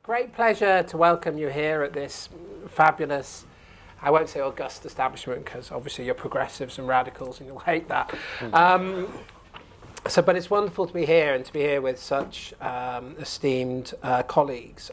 Great pleasure to welcome you here at this fabulous, I won't say august establishment because obviously you're progressives and radicals and you'll hate that. But it's wonderful to be here and to be here with such esteemed colleagues.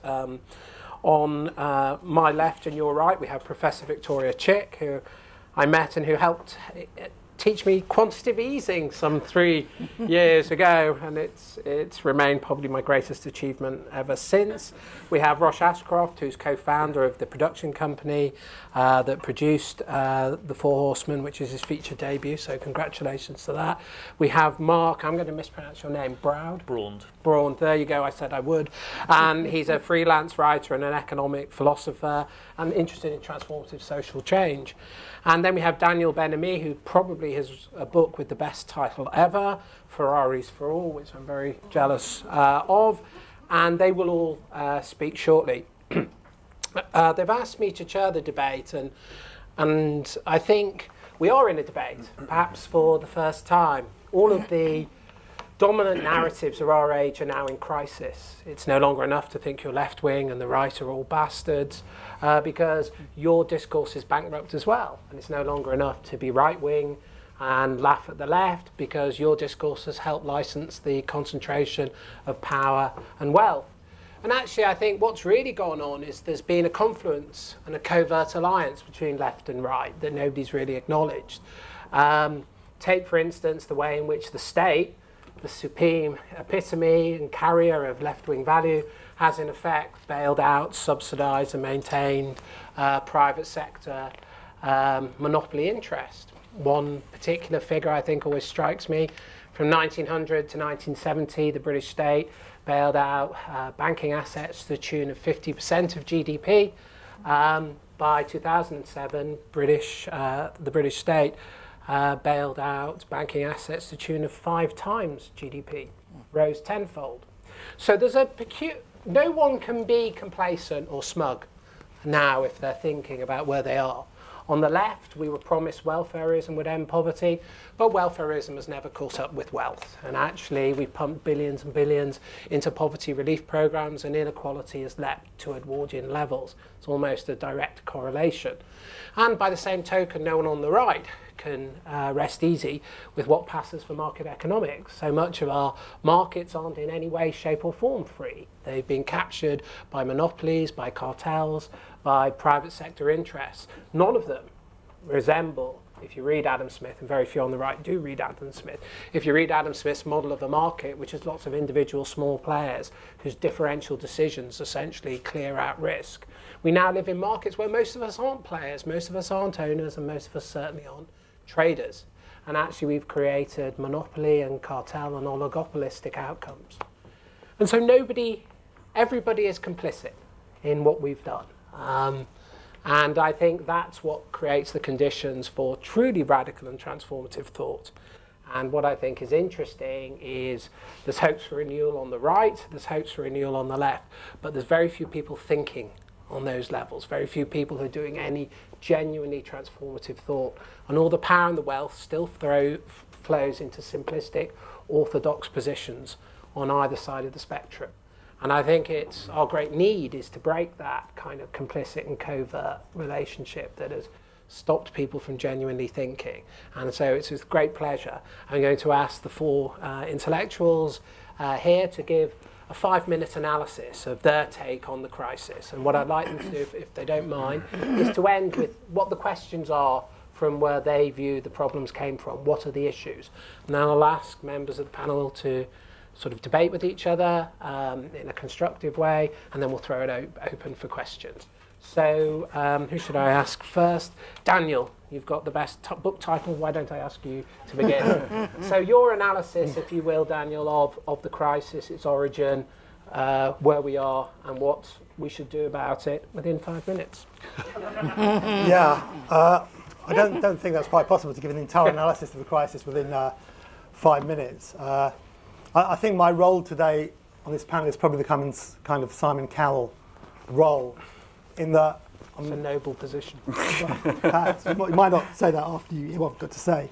On my left and your right we have Professor Victoria Chick, who I met and who helped teach me quantitative easing some 3 years ago, and it's remained probably my greatest achievement ever since. We have Ross Ashcroft, who's co-founder of the production company that produced the Four Horsemen, which is his feature debut, so congratulations to that. We have Mark, I'm going to mispronounce your name, Braund, there you go, I said I would. And he's a freelance writer and an economic philosopher and interested in transformative social change. And then we have Daniel Ben-Ami, who probably has a book with the best title ever, Ferraris for All, which I'm very jealous of. And they will all speak shortly. They've asked me to chair the debate, and I think we are in a debate, perhaps for the first time. All of the dominant narratives of our age are now in crisis. It's no longer enough to think you're left-wing and the right are all bastards, because your discourse is bankrupt as well. And it's no longer enough to be right-wing and laugh at the left, because your discourse has helped license the concentration of power and wealth. And actually, I think what's really gone on is there's been a confluence and a covert alliance between left and right that nobody's really acknowledged. Take, for instance, the way in which the state, the supreme epitome and carrier of left-wing value, has in effect bailed out, subsidised and maintained private sector monopoly interest. One particular figure I think always strikes me: from 1900 to 1970, the British state bailed out banking assets to the tune of 50% of GDP. By 2007, the British state bailed out banking assets to the tune of 5 times GDP, rose tenfold. So there's no one can be complacent or smug now if they're thinking about where they are. On the left, we were promised welfareism would end poverty, but welfareism has never caught up with wealth. And actually, we pumped billions and billions into poverty relief programs, and inequality has leapt to Edwardian levels. It's almost a direct correlation. And by the same token, no one on the right can rest easy with what passes for market economics. So much of our markets aren't in any way, shape or form free. They've been captured by monopolies, by cartels, by private sector interests. None of them resemble, if you read Adam Smith, and very few on the right do read Adam Smith, if you read Adam Smith's model of a market, which has lots of individual small players whose differential decisions essentially clear out risk. We now live in markets where most of us aren't players, most of us aren't owners, and most of us certainly aren't traders. And actually we've created monopoly and cartel and oligopolistic outcomes. And so everybody is complicit in what we've done. And I think that's what creates the conditions for truly radical and transformative thought. And what I think is interesting is there's hopes for renewal on the right, there's hopes for renewal on the left, but there's very few people thinking on those levels, very few people who are doing any genuinely transformative thought. And all the power and the wealth still flows into simplistic, orthodox positions on either side of the spectrum. And I think it's our great need is to break that kind of complicit and covert relationship that has stopped people from genuinely thinking. And so it's with great pleasure I'm going to ask the 4 intellectuals here to give a 5-minute analysis of their take on the crisis. And what I'd like them to do, if they don't mind, is to end with what the questions are from where they view the problems came from. What are the issues? And then I'll ask members of the panel to sort of debate with each other in a constructive way, and then we'll throw it open for questions. So who should I ask first? Daniel, you've got the best book title. Why don't I ask you to begin? So your analysis, if you will, Daniel, of the crisis, its origin, where we are, and what we should do about it within 5 minutes. Yeah, I don't think that's quite possible to give an entire analysis of the crisis within 5 minutes. I think my role today on this panel is probably the kind of Simon Cowell role, in that it's a noble position. You might not say that after you hear what I've got to say,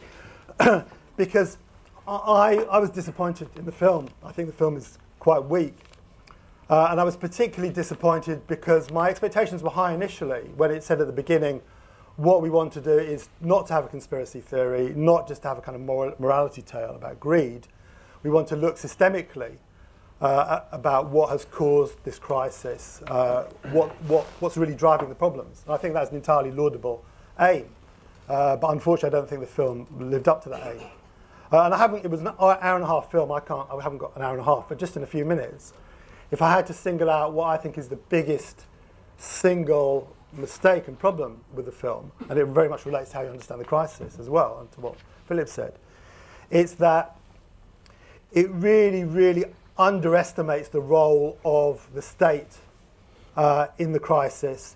because I was disappointed in the film. I think the film is quite weak. And I was particularly disappointed because my expectations were high initially when it said at the beginning, what we want to do is not to have a conspiracy theory, not just to have a kind of morality tale about greed. We want to look systemically about what has caused this crisis, what's really driving the problems. And I think that's an entirely laudable aim. But unfortunately, I don't think the film lived up to that aim. And it was an hour and a half film. I haven't got an hour and a half, but just in a few minutes, if I had to single out what I think is the biggest single mistake and problem with the film, and it very much relates to how you understand the crisis as well, and to what Philip said, it's that it really, really underestimates the role of the state in the crisis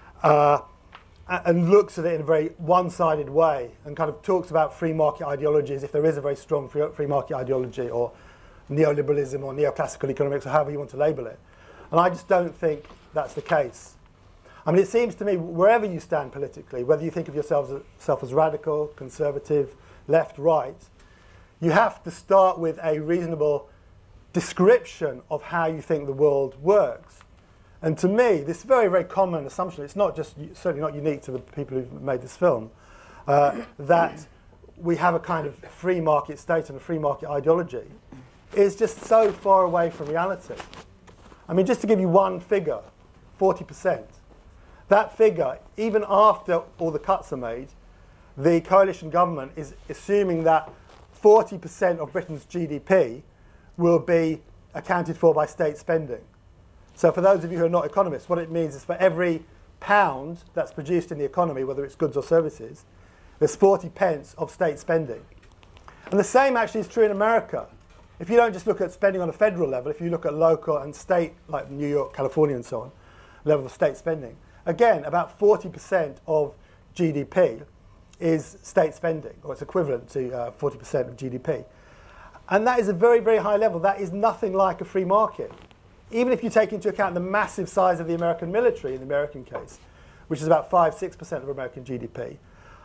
and looks at it in a very one-sided way and kind of talks about free market ideologies, if there is a very strong free market ideology, or neoliberalism or neoclassical economics, or however you want to label it. And I just don't think that's the case. I mean, it seems to me, wherever you stand politically, whether you think of yourself as radical, conservative, left, right, you have to start with a reasonable description of how you think the world works. And to me, this very, very common assumption, it's not just, certainly not unique to the people who've made this film, that we have a kind of free market state and a free market ideology, is just so far away from reality. I mean, just to give you one figure, 40%. That figure, even after all the cuts are made, the coalition government is assuming that 40% of Britain's GDP will be accounted for by state spending. So for those of you who are not economists, what it means is for every pound that's produced in the economy, whether it's goods or services, there's 40 pence of state spending. And the same actually is true in America. If you don't just look at spending on a federal level, if you look at local and state, like New York, California and so on, level of state spending, again, about 40% of GDP is state spending, or it's equivalent to 40% of GDP. And that is a very, very high level. That is nothing like a free market. Even if you take into account the massive size of the American military in the American case, which is about 5-6% of American GDP,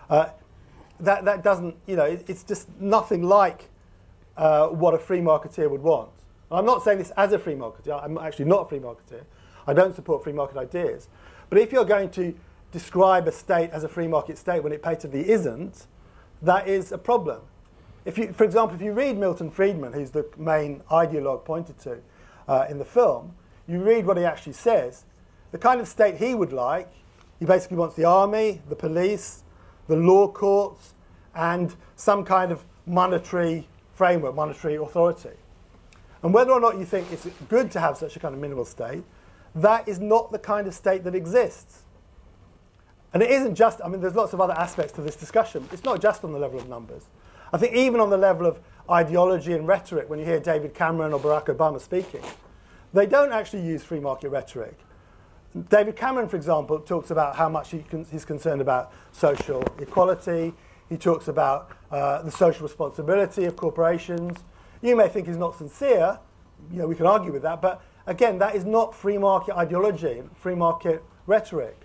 that doesn't, it's just nothing like what a free marketeer would want. And I'm not saying this as a free marketeer. I'm actually not a free marketeer. I don't support free market ideas. But if you're going to describe a state as a free market state when it patently isn't, that is a problem. For example, if you read Milton Friedman, who's the main ideologue pointed to in the film, you read what he actually says. The kind of state he would like, he basically wants the army, the police, the law courts, and some kind of monetary framework, monetary authority. And whether or not you think it's good to have such a kind of minimal state, that is not the kind of state that exists. And it isn't just, I mean, there's lots of other aspects to this discussion. It's not just on the level of numbers. I think even on the level of ideology and rhetoric, when you hear David Cameron or Barack Obama speaking, they don't actually use free market rhetoric. David Cameron, for example, talks about how much he's concerned about social equality. He talks about the social responsibility of corporations. You may think he's not sincere. We can argue with that. But again, that is not free market ideology, free market rhetoric.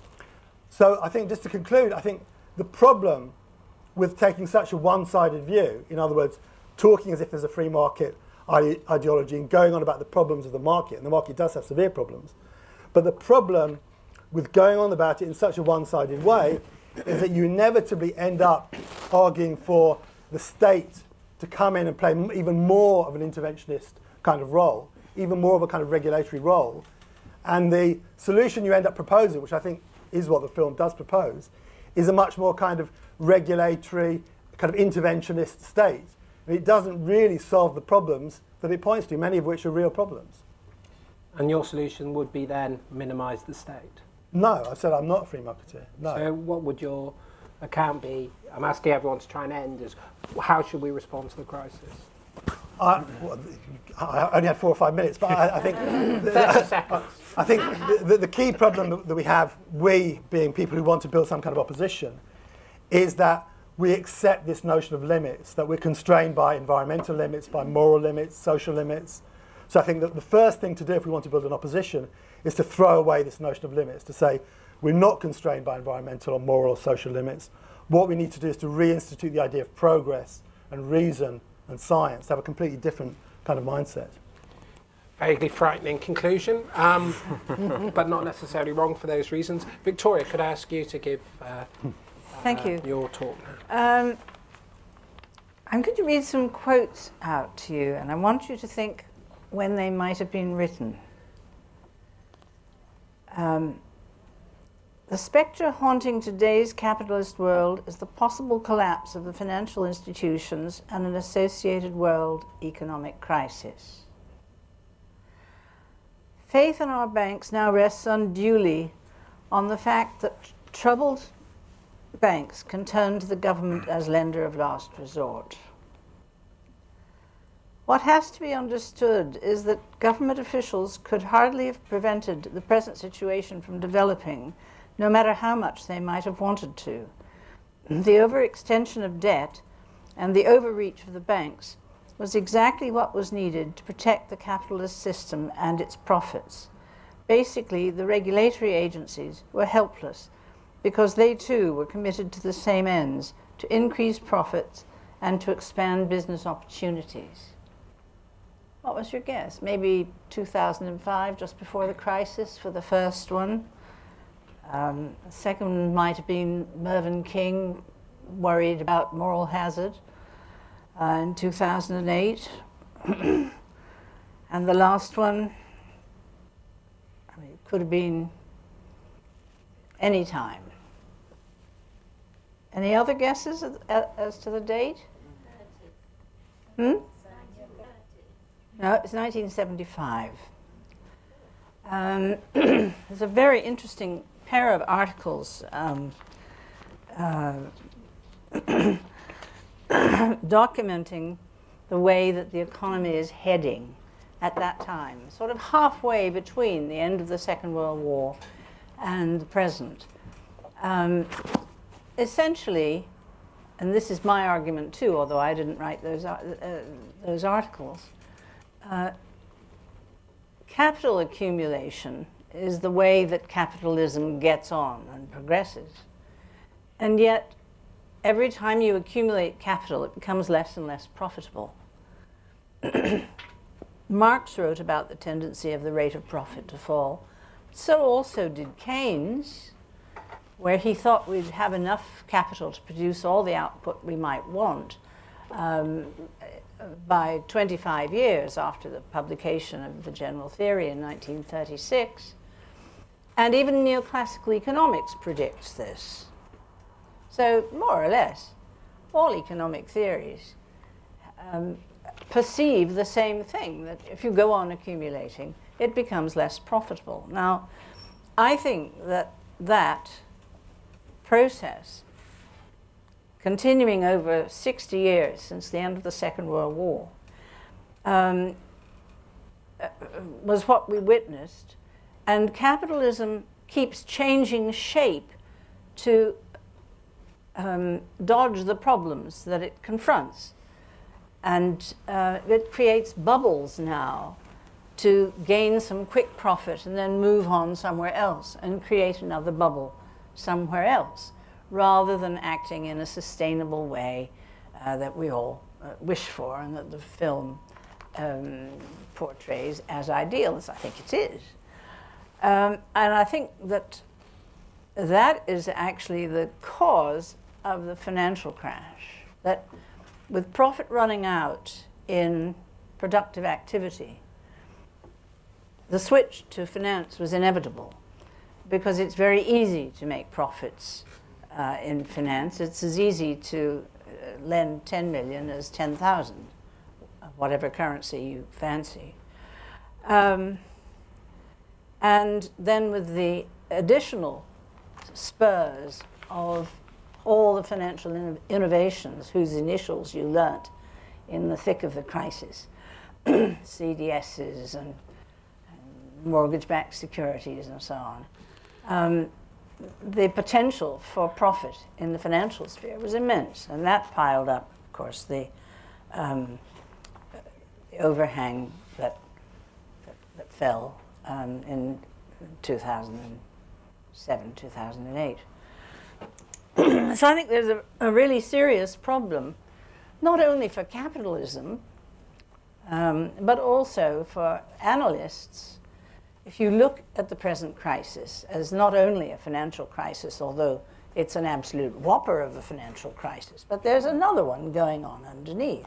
So I think, just to conclude, I think the problem with taking such a one-sided view, in other words, talking as if there's a free market ideology and going on about the problems of the market, and the market does have severe problems, but the problem with going on about it in such a one-sided way is that you inevitably end up arguing for the state to come in and play even more of an interventionist kind of role, even more of a kind of regulatory role. And the solution you end up proposing, which I think is what the film does propose, is a much more kind of regulatory, kind of interventionist state. And it doesn't really solve the problems that it points to, many of which are real problems. And your solution would be then minimise the state? No, I said I'm not a free marketeer. No. So what would your account be? I'm asking everyone to try and end is, how should we respond to the crisis? I only had 4 or 5 minutes, but I think 30 seconds. I think the key problem that we have, we being people who want to build some kind of opposition, is that we accept this notion of limits, that we're constrained by environmental limits, by moral limits, social limits. So I think that the first thing to do if we want to build an opposition is to throw away this notion of limits, to say we're not constrained by environmental or moral or social limits. What we need to do is to reinstitute the idea of progress and reason and science, to have a completely different kind of mindset. vaguely frightening conclusion, but not necessarily wrong for those reasons. Victoria, could I ask you to give Thank you. your talk now? I'm going to read some quotes out to you, and I want you to think when they might have been written. The spectre haunting today's capitalist world is the possible collapse of the financial institutions and an associated world economic crisis. Faith in our banks now rests unduly on the fact that troubled banks can turn to the government as lender of last resort. What has to be understood is that government officials could hardly have prevented the present situation from developing, no matter how much they might have wanted to. The overextension of debt and the overreach of the banks was exactly what was needed to protect the capitalist system and its profits. Basically, the regulatory agencies were helpless because they too were committed to the same ends, to increase profits and to expand business opportunities. What was your guess? Maybe 2005, just before the crisis for the first one. The second one might have been Mervyn King, worried about moral hazard in 2008. And the last one, I mean, it could have been any time. Any other guesses as to the date? No, it's 1975. There's a very interesting pair of articles documenting the way that the economy is heading at that time, sort of halfway between the end of the Second World War and the present. Essentially, and this is my argument too, although I didn't write those articles, capital accumulation is the way that capitalism gets on and progresses. And yet, every time you accumulate capital, it becomes less and less profitable. Marx wrote about the tendency of the rate of profit to fall. So also did Keynes, where he thought we'd have enough capital to produce all the output we might want by 25 years after the publication of the general theory in 1936. And even neoclassical economics predicts this. So more or less, all economic theories perceive the same thing, that if you go on accumulating, it becomes less profitable. Now, I think that that process, continuing over 60 years since the end of the Second World War, was what we witnessed. And capitalism keeps changing shape to dodge the problems that it confronts. And it creates bubbles now to gain some quick profit and then move on somewhere else and create another bubble somewhere else, rather than acting in a sustainable way that we all wish for and that the film portrays as ideal, as I think it is. And I think that that is actually the cause of the financial crash, that with profit running out in productive activity, the switch to finance was inevitable, because it's very easy to make profits in finance. It's as easy to lend 10 million as 10,000, whatever currency you fancy. And then with the additional spurs of all the financial innovations whose initials you learnt in the thick of the crisis, CDSs and mortgage-backed securities and so on, the potential for profit in the financial sphere was immense, and that piled up, of course, the overhang that fell in 2007, 2008. So I think there's a really serious problem, not only for capitalism, but also for analysts. If you look at the present crisis as not only a financial crisis, although it's an absolute whopper of a financial crisis, but there's another one going on underneath.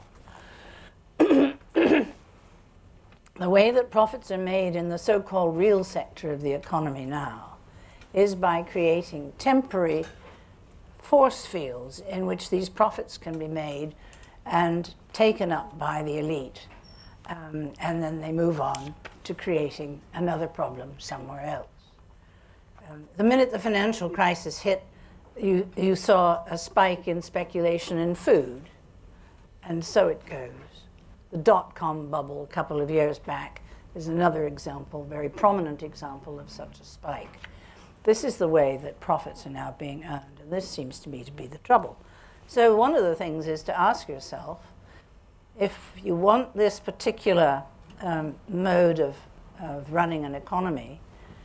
The way that profits are made in the so-called real sector of the economy now is by creating temporary force fields in which these profits can be made and taken up by the elite. And then they move on to creating another problem somewhere else. The minute the financial crisis hit, you saw a spike in speculation in food, and so it goes. The dot-com bubble a couple of years back is another example, very prominent example of such a spike. This is the way that profits are now being earned, and this seems to me to be the trouble. So one of the things is to ask yourself, if you want this particular mode of running an economy,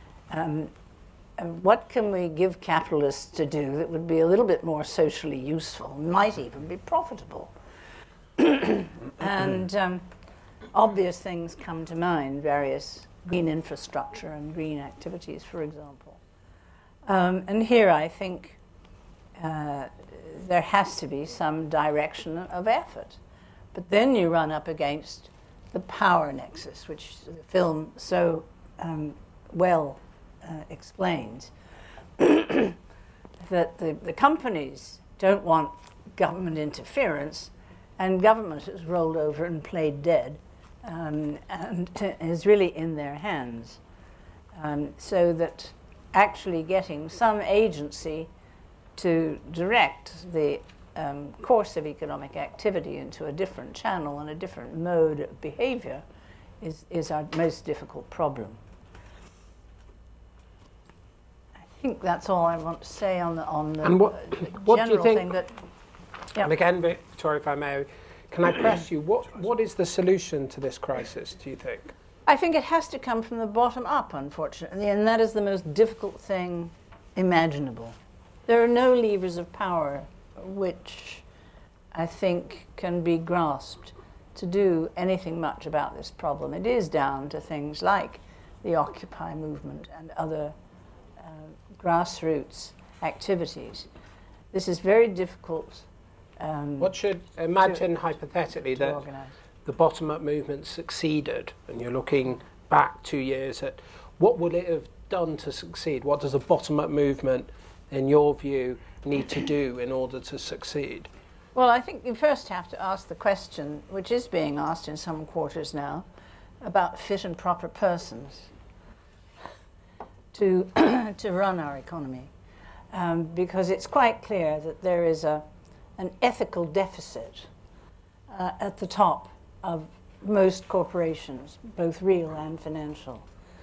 what can we give capitalists to do that would be a little bit more socially useful, might even be profitable? And obvious things come to mind, various green infrastructure and green activities, for example. And here I think there has to be some direction of effort. But then you run up against the power nexus, which the film so well explains, that the companies don't want government interference, and government has rolled over and played dead, and is really in their hands. So that actually getting some agency to direct the course of economic activity into a different channel and a different mode of behavior is our most difficult problem. I think that's all I want to say on the and what general do you think, thing. That, yeah. And again, Victoria, if I may, can I press you? What is the solution to this crisis, do you think? I think it has to come from the bottom up, unfortunately, and that is the most difficult thing imaginable. There are no levers of power which I think can be grasped to do anything much about this problem. It is down to things like the Occupy movement and other grassroots activities. This is very difficult. What should, imagine hypothetically that organize. The bottom-up movement succeeded, and you're looking back 2 years at what would it have done to succeed? What does a bottom-up movement, in your view, need to do in order to succeed? Well, I think you first have to ask the question, which is being asked in some quarters now, about fit and proper persons to run our economy. Because it's quite clear that there is an ethical deficit at the top of most corporations, both real and financial.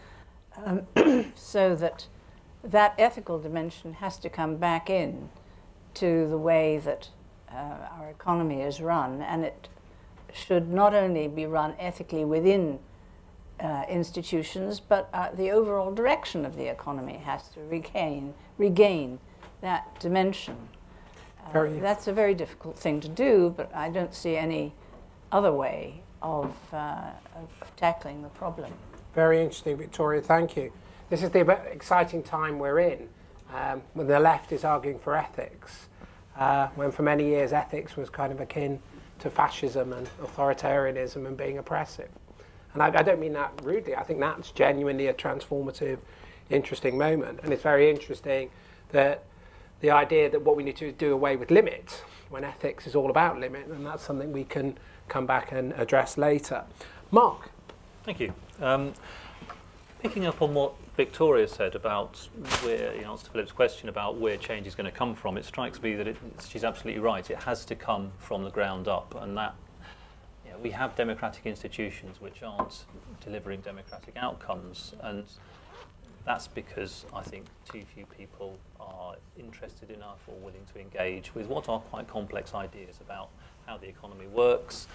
So that ethical dimension has to come back in to the way that our economy is run, and it should not only be run ethically within institutions, but the overall direction of the economy has to regain that dimension. That's a very difficult thing to do, but I don't see any other way of tackling the problem. Very interesting, Victoria, thank you. This is the exciting time we're in, when the left is arguing for ethics, when for many years ethics was kind of akin to fascism and authoritarianism and being oppressive. And I don't mean that rudely. I think that's genuinely a transformative, interesting moment. And it's very interesting that the idea that what we need to do away with limits, when ethics is all about limit, and that's something we can come back and address later. Mark. Thank you. Picking up on what Victoria said about where, in answer to Philip's question about where change is going to come from, it strikes me that she's absolutely right. It has to come from the ground up, and that we have democratic institutions which aren't delivering democratic outcomes, and that's because I think too few people are interested enough or willing to engage with what are quite complex ideas about how the economy works.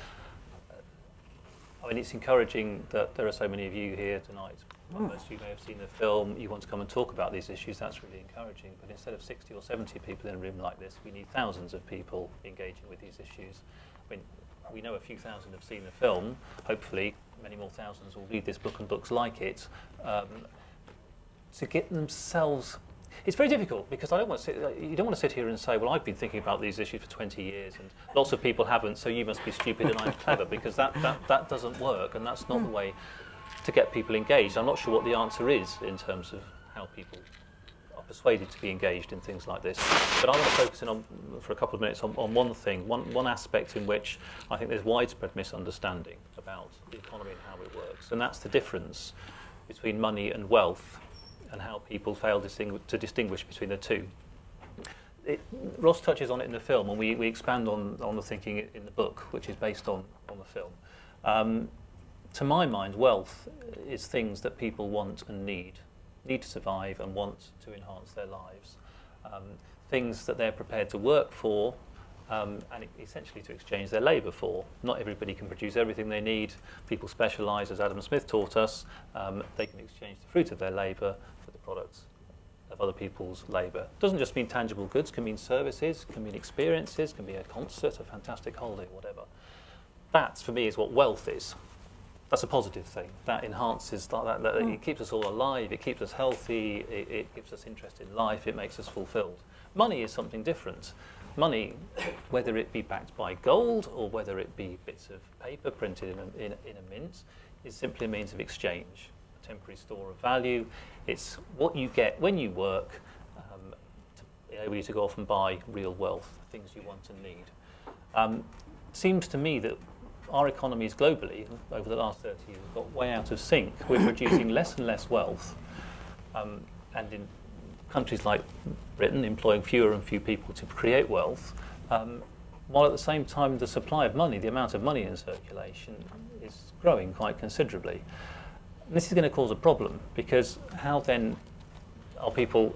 I mean, it's encouraging that there are so many of you here tonight. Most of you may have seen the film. You want to come and talk about these issues. That's really encouraging. But instead of 60 or 70 people in a room like this, we need thousands of people engaging with these issues. I mean, we know a few thousand have seen the film. Hopefully, many more thousands will read this book and books like it. To get themselves, it's very difficult because you don't want to sit here and say, well, I've been thinking about these issues for 20 years and lots of people haven't, so you must be stupid and I'm clever, because that doesn't work, and that's not the way to get people engaged. I'm not sure what the answer is in terms of how people are persuaded to be engaged in things like this. But I want to focus in on, for a couple of minutes, on one thing, one aspect in which I think there's widespread misunderstanding about the economy and how it works, and that's the difference between money and wealth, and how people fail to distinguish between the two. Ross touches on it in the film, and we expand on the thinking in the book, which is based on the film. To my mind, wealth is things that people want and need to survive and want to enhance their lives. Things that they're prepared to work for and essentially to exchange their labour for. Not everybody can produce everything they need. People specialise, as Adam Smith taught us. They can exchange the fruit of their labour for the products of other people's labour. Doesn't just mean tangible goods, can mean services, can mean experiences, can be a concert, a fantastic holiday, whatever. That, for me, is what wealth is. That's a positive thing. That enhances, it keeps us all alive, it keeps us healthy, it gives us interest in life, it makes us fulfilled. Money is something different. Money, whether it be backed by gold or whether it be bits of paper printed in a mint, is simply a means of exchange, a temporary store of value. It's what you get when you work to enable you to go off and buy real wealth, things you want and need. Seems to me that our economies globally, over the last 30 years, have got way out of sync. We're producing less and less wealth, and in countries like Britain, employing fewer and fewer people to create wealth, while at the same time the supply of money, the amount of money in circulation, is growing quite considerably. And this is going to cause a problem, because how then are people,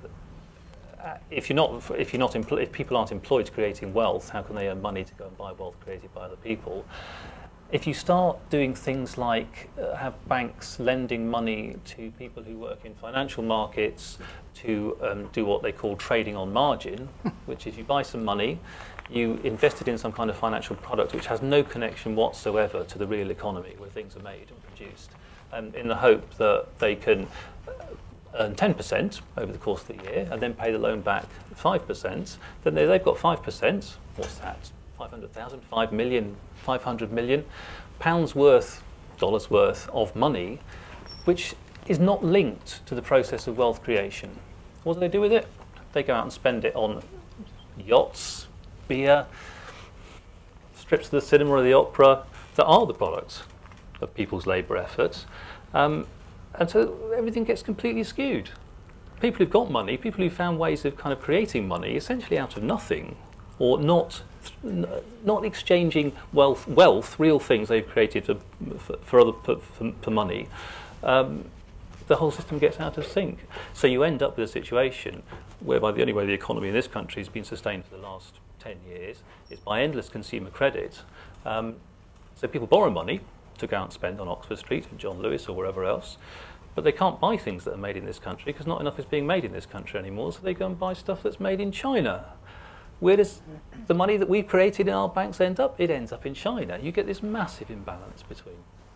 if people aren't employed creating wealth, how can they earn money to go and buy wealth created by other people? If you start doing things like have banks lending money to people who work in financial markets to do what they call trading on margin, which is you buy some money, you invest it in some kind of financial product which has no connection whatsoever to the real economy where things are made and produced, in the hope that they can earn 10% over the course of the year and then pay the loan back 5%, then they've got 5%. What's that? 500,000, 5 million, 500 million pounds worth, dollars worth of money, which is not linked to the process of wealth creation. What do they do with it? They go out and spend it on yachts, beer, strips of the cinema or the opera that are the products of people's labour efforts. And so everything gets completely skewed. People who've got money, people who've found ways of kind of creating money essentially out of nothing, or not exchanging wealth, real things they've created for money, the whole system gets out of sync. So you end up with a situation whereby the only way the economy in this country has been sustained for the last 10 years is by endless consumer credit. So people borrow money to go out and spend on Oxford Street and John Lewis or wherever else, but they can't buy things that are made in this country because not enough is being made in this country anymore, so they go and buy stuff that's made in China. Where does the money that we've created in our banks end up? It ends up in China. You get this massive imbalance between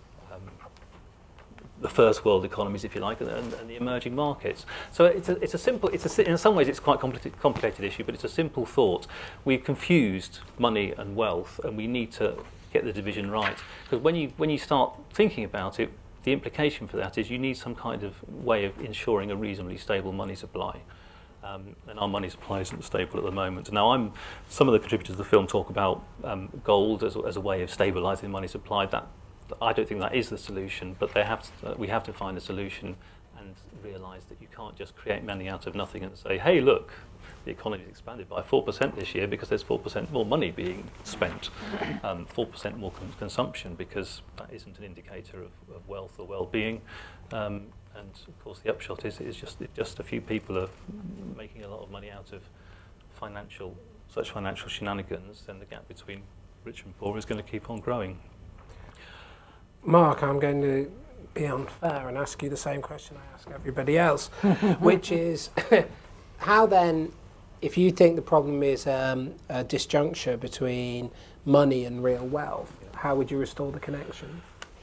the first world economies, if you like, and the emerging markets. So in some ways it's quite a complicated issue, but it's a simple thought. We've confused money and wealth, and we need to get the division right. Because when you start thinking about it, the implication for that is you need some kind of way of ensuring a reasonably stable money supply. And our money supply isn't stable at the moment. Now, some of the contributors of the film talk about gold as a way of stabilising money supply. That I don't think that is the solution, but we have to find a solution and realise that you can't just create money out of nothing and say, hey, look, the economy has expanded by 4% this year because there's 4% more money being spent, 4% more consumption, because that isn't an indicator of wealth or well-being. And of course, the upshot is just a few people are making a lot of money out of such financial shenanigans, then the gap between rich and poor is going to keep on growing. Mark, I'm going to be unfair and ask you the same question I ask everybody else, which is how then if you think the problem is a disjuncture between money and real wealth, how would you restore the connection?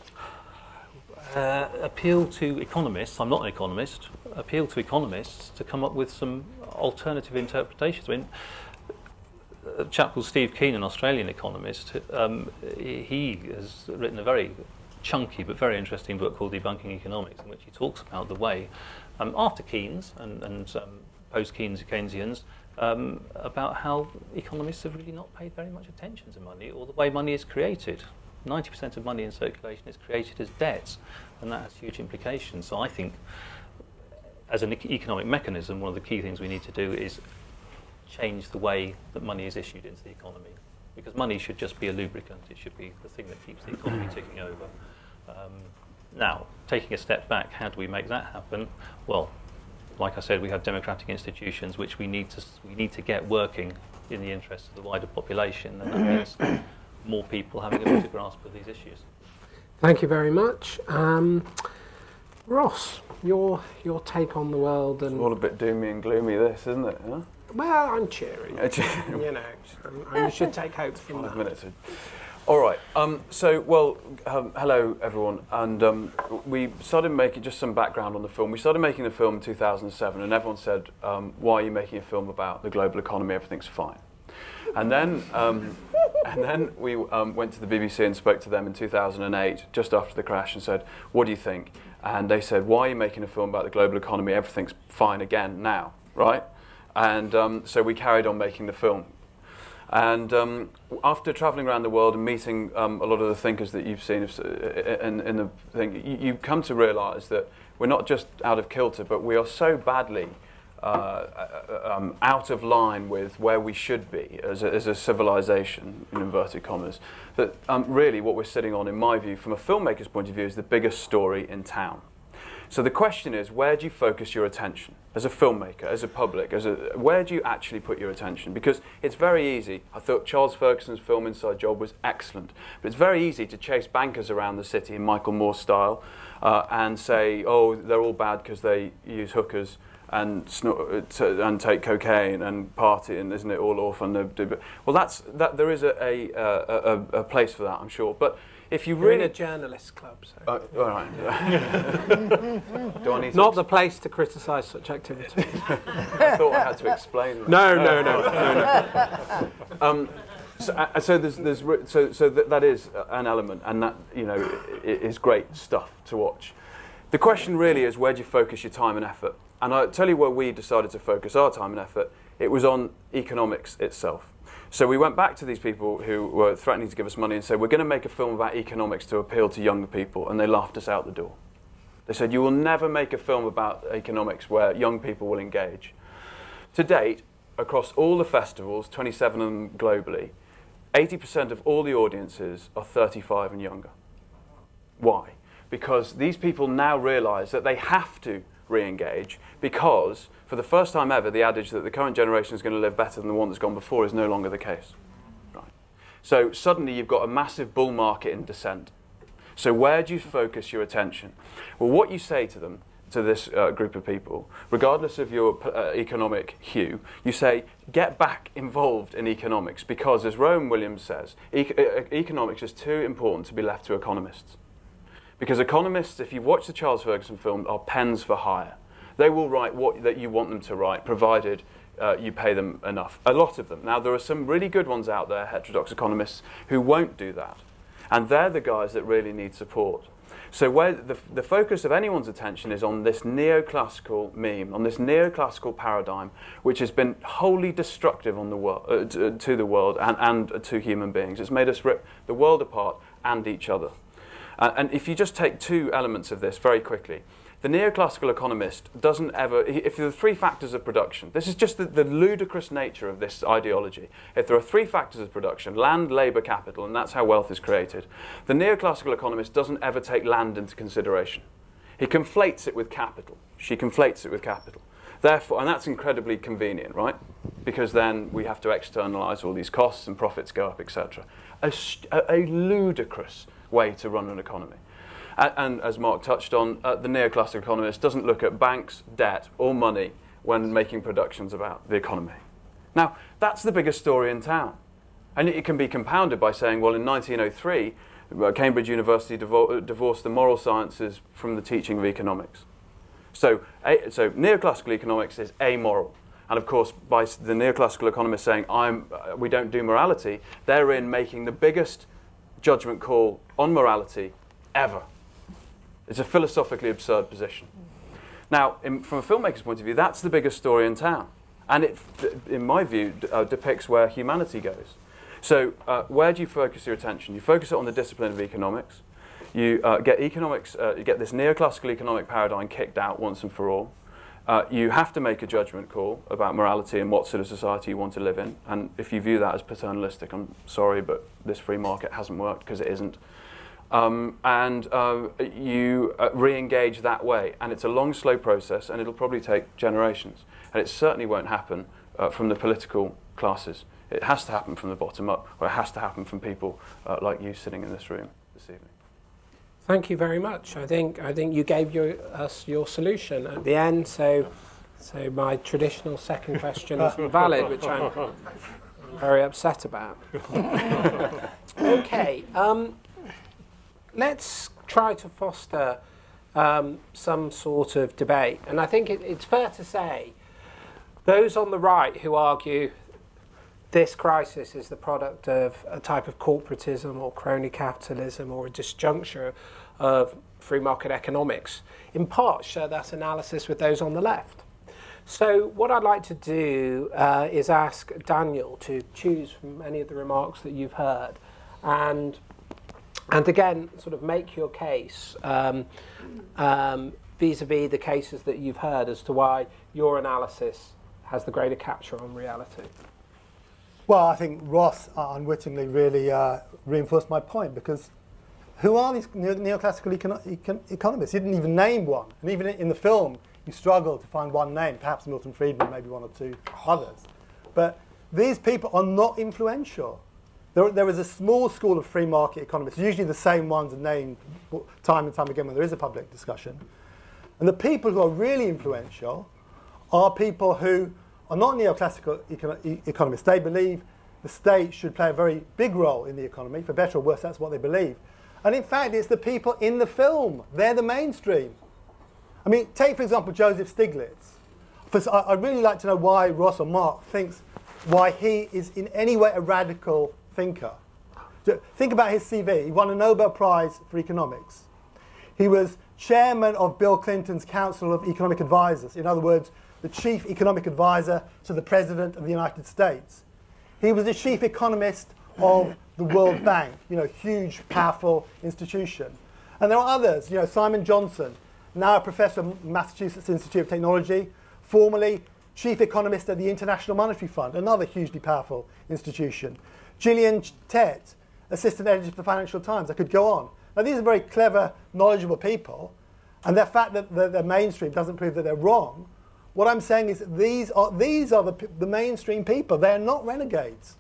Appeal to economists. I'm not an economist. Appeal to economists to come up with some alternative interpretations. I mean, a chap called Steve Keen, an Australian economist, he has written a very chunky but very interesting book called Debunking Economics, in which he talks about the way, after Keynes and post-Keynesians, about how economists have really not paid very much attention to money or the way money is created. 90% of money in circulation is created as debt, and that has huge implications. So I think, as an economic mechanism, one of the key things we need to do is change the way that money is issued into the economy, because money should just be a lubricant. It should be the thing that keeps the economy ticking over. Now, taking a step back, how do we make that happen? Well, like I said, we have democratic institutions which we need to get working in the interest of the wider population, and that means more people having a better grasp of these issues. Thank you very much. Ross, your take on the world. And it's all a bit doomy and gloomy, this, isn't it? Huh? Well, I'm cheery. You know, you should take hope from 5 minutes. All right. Hello everyone. And we started making, just some background on the film. We started making the film in 2007, and everyone said, "Why are you making a film about the global economy? Everything's fine." And then we went to the BBC and spoke to them in 2008, just after the crash, and said, "What do you think?" And they said, "Why are you making a film about the global economy? Everything's fine again now, right?" And so we carried on making the film. And after travelling around the world and meeting a lot of the thinkers that you've seen in the thing, you come to realise that we're not just out of kilter, but we are so badly out of line with where we should be as a civilization, in inverted commas, that really what we're sitting on, in my view, from a filmmaker's point of view, is the biggest story in town. So the question is, where do you focus your attention? As a filmmaker, as a public, where do you actually put your attention? Because it's very easy. I thought Charles Ferguson's film Inside Job was excellent, but it's very easy to chase bankers around the city in Michael Moore style and say, oh, they're all bad because they use hookers and take cocaine and party, and isn't it all awful? Well, there is a place for that, I'm sure. But if you really in a journalists' club, so. All right. Do I need to not the place to criticise such activity. I thought I had to explain that. No. So that is an element, and that is great stuff to watch. The question really is, where do you focus your time and effort? And I'll tell you where we decided to focus our time and effort. It was on economics itself. So we went back to these people who were threatening to give us money and said, we're going to make a film about economics to appeal to younger people, and they laughed us out the door. They said, you will never make a film about economics where young people will engage. To date, across all the festivals, 27 of them globally, 80% of all the audiences are 35 and younger. Why? Because these people now realise that they have to re-engage, because for the first time ever, the adage that the current generation is going to live better than the one that's gone before is no longer the case. Right. So suddenly you've got a massive bull market in descent. So where do you focus your attention? Well, what you say to them, to this group of people, regardless of your economic hue, you say, get back involved in economics, because as Rowan Williams says, economics is too important to be left to economists. Because economists, if you've watched the Charles Ferguson film, are pens for hire. They will write what that you want them to write, provided you pay them enough. A lot of them. Now, there are some really good ones out there, heterodox economists, who won't do that. And they're the guys that really need support. So where the focus of anyone's attention is on this neoclassical meme, on this neoclassical paradigm, which has been wholly destructive on the world, to the world and to human beings. It's made us rip the world apart and each other. And if you just take two elements of this very quickly, the neoclassical economist doesn't ever, if there are three factors of production, this is just the ludicrous nature of this ideology. If there are three factors of production, land, labour, capital, and that's how wealth is created, the neoclassical economist doesn't ever take land into consideration. He conflates it with capital. She conflates it with capital. Therefore, and that's incredibly convenient, right? Because then we have to externalise all these costs and profits go up, etc. A ludicrous way to run an economy. And as Mark touched on, the neoclassical economist doesn't look at banks, debt, or money when making productions about the economy. Now, that's the biggest story in town. And it can be compounded by saying, well, in 1903, Cambridge University divorced the moral sciences from the teaching of economics. So neoclassical economics is amoral. And of course, by the neoclassical economists saying, we don't do morality, they're in making the biggest judgment call on morality ever. It's a philosophically absurd position. Now, from a filmmaker's point of view, that's the biggest story in town. And it, in my view, depicts where humanity goes. So where do you focus your attention? You focus it on the discipline of economics. You get economics, you get this neoclassical economic paradigm kicked out once and for all. You have to make a judgment call about morality and what sort of society you want to live in. And if you view that as paternalistic, I'm sorry, but this free market hasn't worked, because it isn't. You re-engage that way. And it's a long, slow process, and it'll probably take generations. And it certainly won't happen from the political classes. It has to happen from the bottom up, or it has to happen from people like you sitting in this room this evening. Thank you very much. I think you gave us your solution at the end. So my traditional second question isn't valid, which I'm very upset about. Okay, let's try to foster some sort of debate. And I think it's fair to say those on the right who argue this crisis is the product of a type of corporatism or crony capitalism or a disjuncture of free market economics, in part share that analysis with those on the left. So what I'd like to do is ask Daniel to choose from any of the remarks that you've heard and again sort of make your case vis-a-vis the cases that you've heard as to why your analysis has the greater capture on reality. Well, I think Ross unwittingly really reinforced my point, because who are these neoclassical economists? He didn't even name one. And even in the film, you struggle to find one name, perhaps Milton Friedman, maybe one or two others. But these people are not influential. There is a small school of free market economists, usually the same ones are named time and time again when there is a public discussion. And the people who are really influential are people who are not neoclassical economists. They believe the state should play a very big role in the economy. For better or worse, that's what they believe. And in fact, it's the people in the film. They're the mainstream. I mean, take, for example, Joseph Stiglitz. I'd really like to know why Ross or Mark thinks why he is in any way a radical thinker. Think about his CV. He won a Nobel Prize for economics. He was chairman of Bill Clinton's Council of Economic Advisors. In other words, the chief economic advisor to the President of the United States. He was the chief economist of the World Bank, huge, powerful institution. And there are others, Simon Johnson, now a professor at Massachusetts Institute of Technology, formerly chief economist at the International Monetary Fund, another hugely powerful institution. Gillian Tett, assistant editor for the Financial Times. I could go on. Now, these are very clever, knowledgeable people, and the fact that they're mainstream doesn't prove that they're wrong. What I'm saying is that these are the mainstream people. They're not renegades.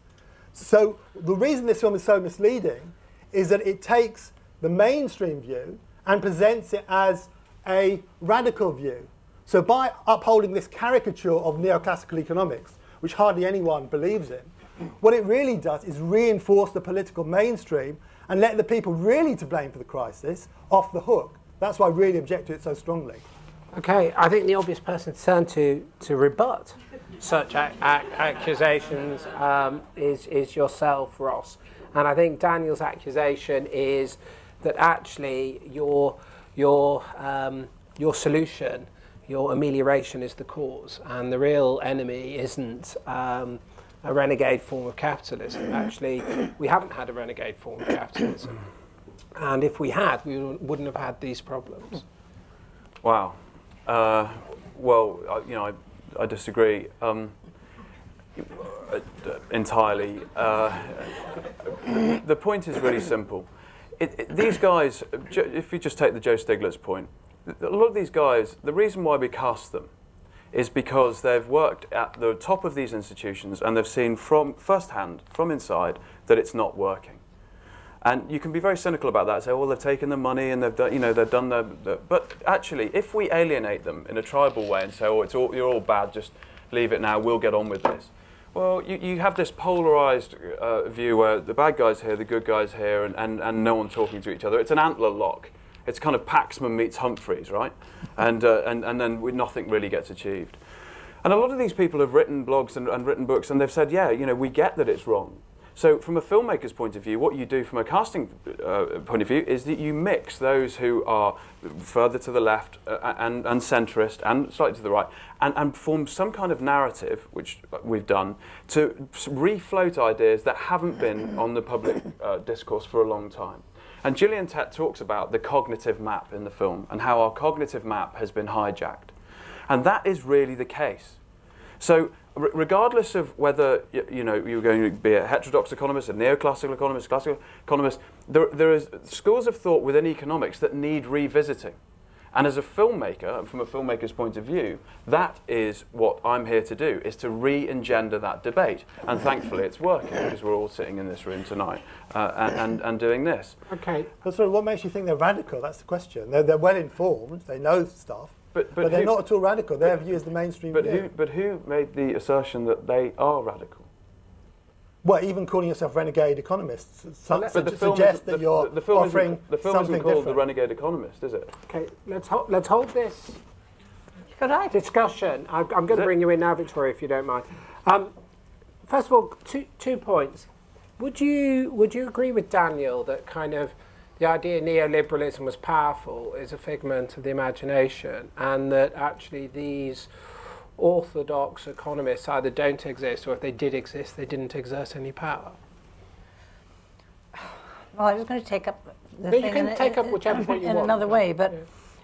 So the reason this film is so misleading is that it takes the mainstream view and presents it as a radical view. So by upholding this caricature of neoclassical economics, which hardly anyone believes in, what it really does is reinforce the political mainstream and let the people really to blame for the crisis off the hook. That's why I really object to it so strongly. Okay, I think the obvious person to turn to rebut such accusations is yourself, Ross. And I think Daniel's accusation is that actually your solution, your amelioration is the cause, and the real enemy isn't a renegade form of capitalism. Actually, we haven't had a renegade form of capitalism. And if we had, we wouldn't have had these problems. Wow. Well, I disagree entirely. The point is really simple. These guys, if you just take the Joe Stiglitz point, a lot of these guys, the reason why we cast them is because they've worked at the top of these institutions and they've seen from firsthand, from inside, that it's not working. And you can be very cynical about that. Say, well, they've taken the money and they've done, they've done the. But actually, if we alienate them in a tribal way and say, oh, you're all bad, just leave it now, we'll get on with this. Well, you have this polarised view where the bad guys here, the good guys here, and no one talking to each other. It's an antler lock. It's kind of Paxman meets Humphreys, right? And then nothing really gets achieved. And a lot of these people have written blogs and written books, and they've said, yeah, you know, we get that it's wrong. So from a filmmaker's point of view, what you do from a casting point of view is that you mix those who are further to the left and centrist and slightly to the right and form some kind of narrative, which we've done, to refloat ideas that haven't been on the public discourse for a long time. And Gillian Tett talks about the cognitive map in the film and how our cognitive map has been hijacked. And that is really the case. So regardless of whether you're going to be a heterodox economist, a neoclassical economist, classical economist, there is schools of thought within economics that need revisiting. And as a filmmaker, and from a filmmaker's point of view, that is what I'm here to do, is to re-engender that debate. And thankfully it's working, because we're all sitting in this room tonight and doing this. Okay. But sort of what makes you think they're radical? That's the question. They're well informed, they know stuff, but they're not at all radical. Their view is the mainstream view. But who made the assertion that they are radical? Well, even calling yourself renegade economists suggests that you're the film offering the film something isn't called different. The Renegade Economist, is it? Okay, let's hold this Could I? discussion. I'm going to bring you in now, Victoria, if you don't mind. First of all, two points. Would you agree with Daniel that kind of the idea neoliberalism was powerful is a figment of the imagination, and that actually these orthodox economists either don't exist, or if they did exist, they didn't exert any power? Well, I was going to take up the No, thing you can take up whichever point you in want. another way, but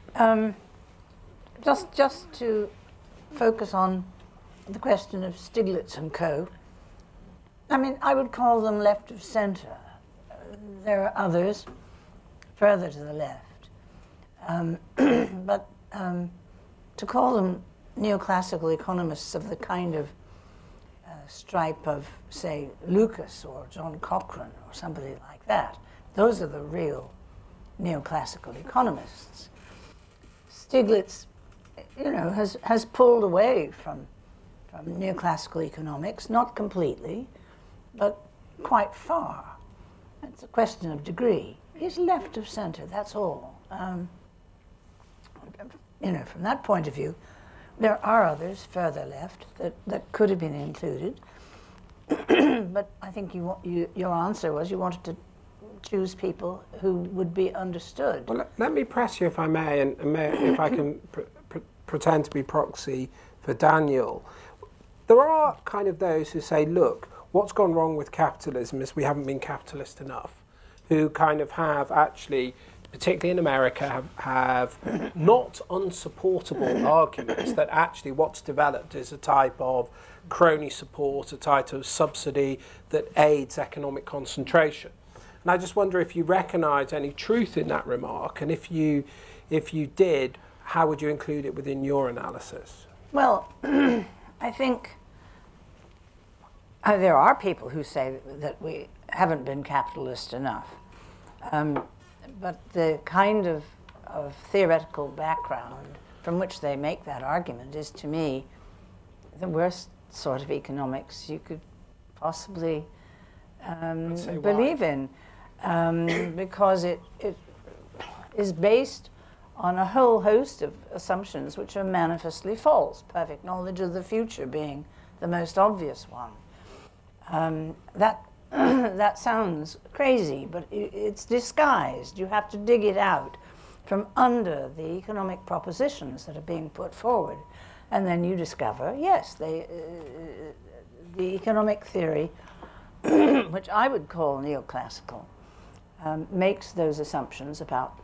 just to focus on the question of Stiglitz and co. I mean, I would call them left of centre. There are others further to the left, but to call them neoclassical economists of the kind of stripe of, say, Lucas or John Cochrane or somebody like that, those are the real neoclassical economists. Stiglitz, has pulled away from neoclassical economics, not completely, but quite far. It's a question of degree. He's left of centre, that's all. From that point of view, there are others further left that could have been included. But I think your answer was you wanted to choose people who would be understood. Well, let me press you, if I may, and if I can pretend to be proxy for Daniel. There are kind of those who say, look, what's gone wrong with capitalism is we haven't been capitalist enough, who kind of have actually, particularly in America, have not unsupportable arguments that actually what's developed is a type of crony support, a type of subsidy that aids economic concentration. And I just wonder if you recognise any truth in that remark, and if you did, how would you include it within your analysis? Well, I think there are people who say that we haven't been capitalist enough. But the kind of theoretical background from which they make that argument is, to me, the worst sort of economics you could possibly believe in, because it is based on a whole host of assumptions which are manifestly false, perfect knowledge of the future being the most obvious one. That sounds crazy, but it's disguised. You have to dig it out from under the economic propositions that are being put forward. And then you discover, yes, the economic theory, which I would call neoclassical, makes those assumptions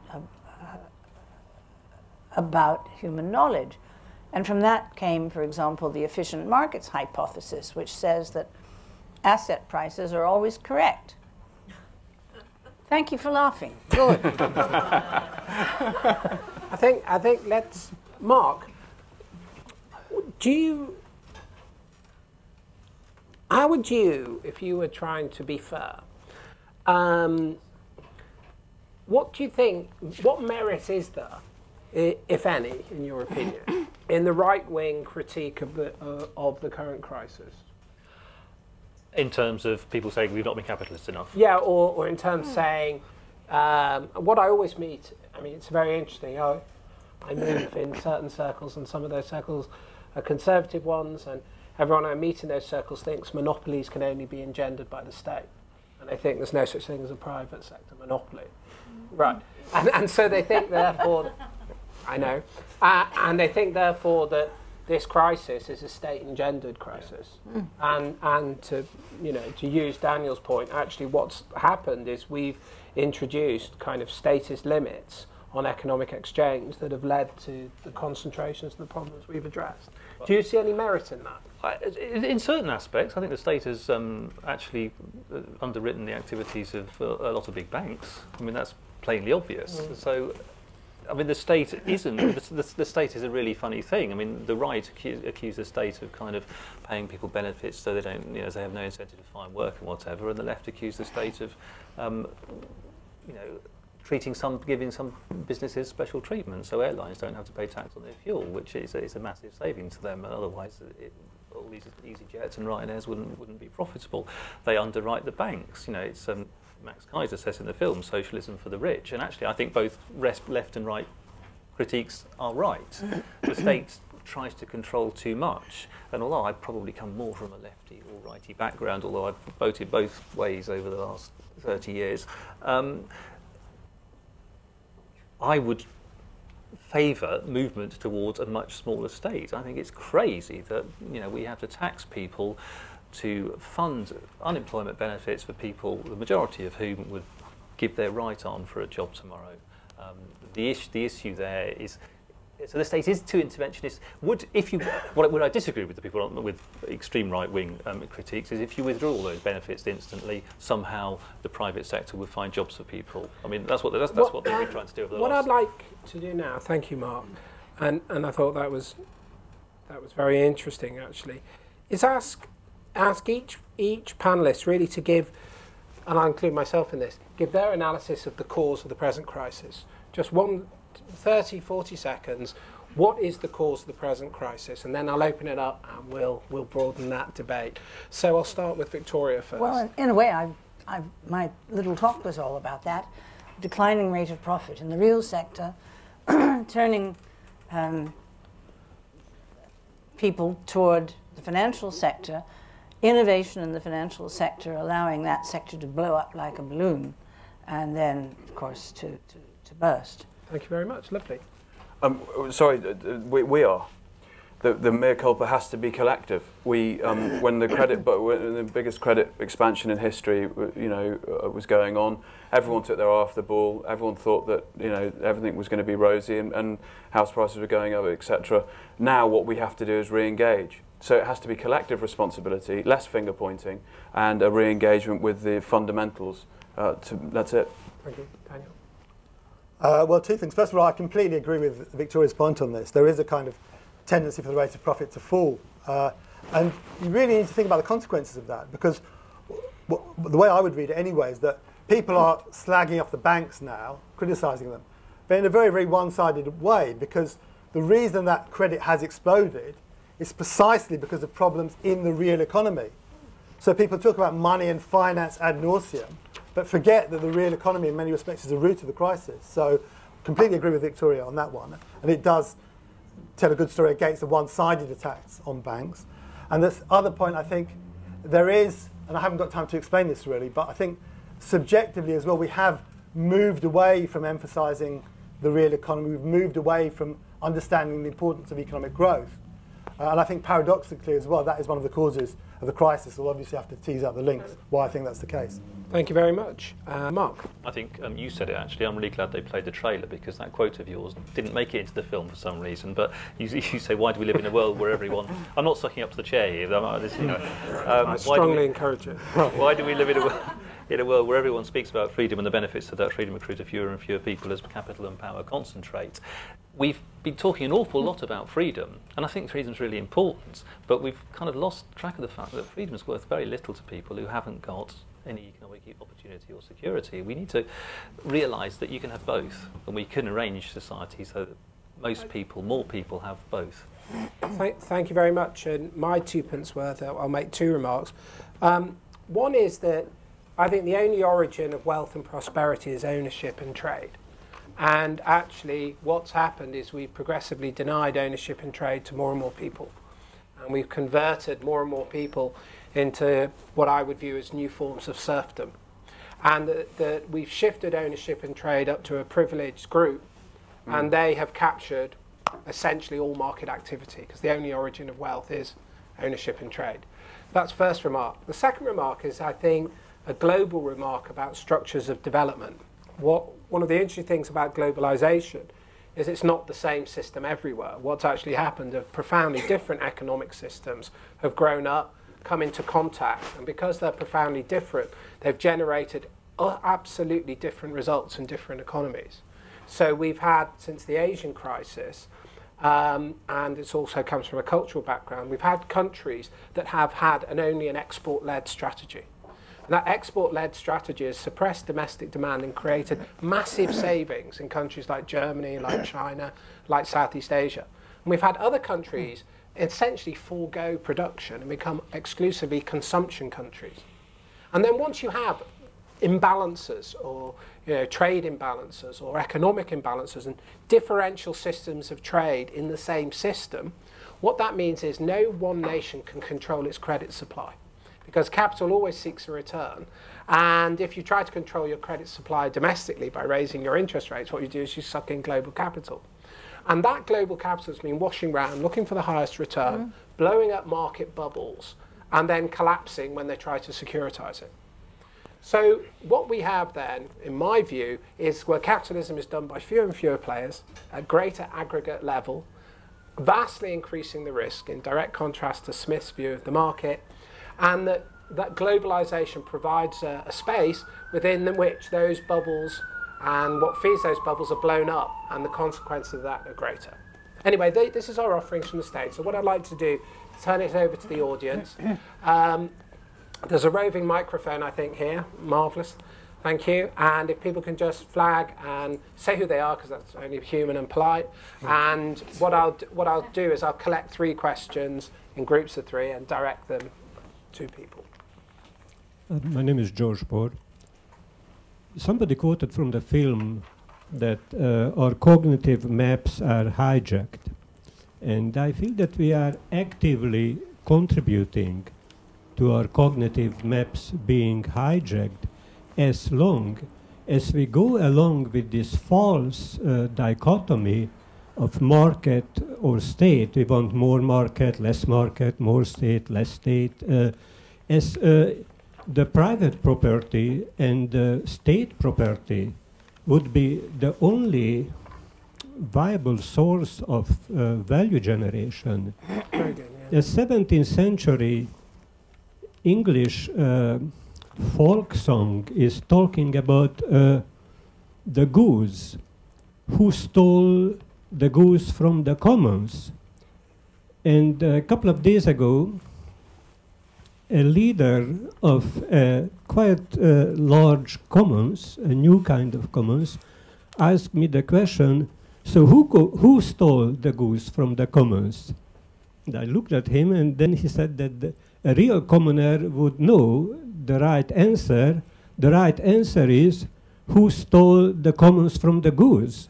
about human knowledge. And from that came, for example, the efficient markets hypothesis, which says that asset prices are always correct. Thank you for laughing. Good. I think let's, Mark, how would you, if you were trying to be fair, what do you think, what merit is there, if any, in your opinion, in the right-wing critique of the current crisis? In terms of people saying we've not been capitalist enough. Yeah, or in terms of saying, what I always meet, I mean, it's very interesting. I move in certain circles, and some of those circles are conservative ones, and everyone I meet in those circles thinks monopolies can only be engendered by the state. And they think there's no such thing as a private sector monopoly. Right. And so they think, therefore, I know, and they think, therefore, that this crisis is a state-engendered crisis. And to use Daniel's point, actually what's happened is we've introduced kind of statist limits on economic exchange that have led to the concentrations and the problems we've addressed. Do you see any merit in that? In certain aspects, I think the state has actually underwritten the activities of a lot of big banks. I mean, that's plainly obvious. So, I mean, the state isn't. The state is a really funny thing. I mean, the right accuse the state of kind of paying people benefits so they don't, they have no incentive to find work and whatever, and the left accuse the state of, giving some businesses special treatment, so airlines don't have to pay tax on their fuel, which is a massive saving to them. And otherwise, all these EasyJets and Ryanairs wouldn't be profitable. They underwrite the banks. It's Max Kaiser says in the film, socialism for the rich. And actually, I think both left and right critiques are right. The state tries to control too much. And although I probably come more from a lefty or righty background, although I've voted both ways over the last 30 years, I would favour movement towards a much smaller state. I think it's crazy that we have to tax people to fund unemployment benefits for people, the majority of whom would give their right arm for a job tomorrow. The issue there is, so the state is too interventionist. What I disagree with the people with extreme right-wing critiques is if you withdraw all those benefits instantly, somehow the private sector will find jobs for people. I mean, that's what they've been trying to do over the last. What I'd like to do now, thank you, Mark, and I thought that was very interesting actually, is ask each panellist really to give, and I include myself in this, give their analysis of the cause of the present crisis. Just 30, 40 seconds. What is the cause of the present crisis? And then I'll open it up and we'll broaden that debate. So I'll start with Victoria first. Well, in a way, my little talk was all about that. Declining rate of profit in the real sector, turning people toward the financial sector, innovation in the financial sector, allowing that sector to blow up like a balloon, and then, of course, to burst. Thank you very much. Lovely. Sorry, we are. The mea culpa has to be collective. When the biggest credit expansion in history, was going on, everyone took their eye off the ball. Everyone thought that everything was going to be rosy and house prices were going up, etc. Now what we have to do is re-engage. So it has to be collective responsibility, less finger pointing, and a re-engagement with the fundamentals. That's it. Thank you, Daniel. Well, two things. First of all, I completely agree with Victoria's point on this. There is a kind of tendency for the rate of profit to fall. And you really need to think about the consequences of that, because the way I would read it anyway is that people are slagging off the banks now, criticising them, but in a very, very one-sided way, because the reason that credit has exploded is precisely because of problems in the real economy. So people talk about money and finance ad nauseum, but forget that the real economy in many respects is the root of the crisis. So completely agree with Victoria on that one. And it does tell a good story against the one-sided attacks on banks. And this other point, I think, there is, and I haven't got time to explain this really, but I think subjectively as well, we have moved away from emphasising the real economy. We've moved away from understanding the importance of economic growth. And I think paradoxically as well, that is one of the causes of the crisis. We'll obviously have to tease out the links why I think that's the case. Thank you very much. Mark? I think you said it actually. I'm really glad they played the trailer, because that quote of yours didn't make it into the film for some reason. But you say, why do we live in a world where everyone... I'm not sucking up to the chair here. I strongly encourage it. Why do we live in a world where everyone speaks about freedom and the benefits of that freedom accrue to fewer and fewer people as capital and power concentrate? We've been talking an awful lot about freedom, and I think freedom's really important, but we've kind of lost track of the fact that freedom is worth very little to people who haven't got any economic opportunity or security. We need to realise that you can have both, and we can arrange society so that more people have Both. Thank you very much. And my 2 pence worth, I'll make two remarks. One is that I think the only origin of wealth and prosperity is ownership and trade. And actually what's happened is we've progressively denied ownership and trade to more and more people. And we've converted more and more people into what I would view as new forms of serfdom. And that we've shifted ownership and trade up to a privileged group, and they have captured essentially all market activity, because the only origin of wealth is ownership and trade. That's first remark. The second remark is, I think, a global remark about structures of development. One of the interesting things about globalization is it's not the same system everywhere. What's actually happened are profoundly different economic systems have grown up, come into contact, and because they're profoundly different, they've generated absolutely different results in different economies. So we've had, since the Asian crisis, and it also comes from a cultural background, we've had countries that have had only an export-led strategy. And that export-led strategy has suppressed domestic demand and created massive savings in countries like Germany, like China, like Southeast Asia. And we've had other countries essentially forego production and become exclusively consumption countries. And then once you have imbalances, or trade imbalances or economic imbalances and differential systems of trade in the same system, what that means is no one nation can control its credit supply, because capital always seeks a return. And if you try to control your credit supply domestically by raising your interest rates, what you do is you suck in global capital. And that global capital has been washing around, looking for the highest return, blowing up market bubbles, and then collapsing when they try to securitize it. So what we have then, in my view, is where capitalism is done by fewer and fewer players at greater aggregate level, vastly increasing the risk, in direct contrast to Smith's view of the market, and that globalization provides a space within which those bubbles and what feeds those bubbles are blown up, and the consequences of that are greater. Anyway, this is our offerings from the States. So what I'd like to do is turn it over to the audience. There's a roving microphone, I think, here. Marvellous. Thank you. And if people can just flag and say who they are, because that's only human and polite. And what I'll do is I'll collect 3 questions in groups of 3 and direct them to people. My name is George Poor. Somebody quoted from the film that our cognitive maps are hijacked. And I feel that we are actively contributing to our cognitive maps being hijacked, as long as we go along with this false dichotomy of market or state. We want more market, more state, less state. As the private property and the state property would be the only viable source of value generation. Very good, yeah. The 17th century English folk song is talking about the goose, who stole the goose from the commons. And a couple of days ago, a leader of a quite large commons, a new kind of commons, asked me the question, so who stole the goose from the commons? And I looked at him, and then he said that a real commoner would know the right answer. The right answer is, who stole the commons from the goose?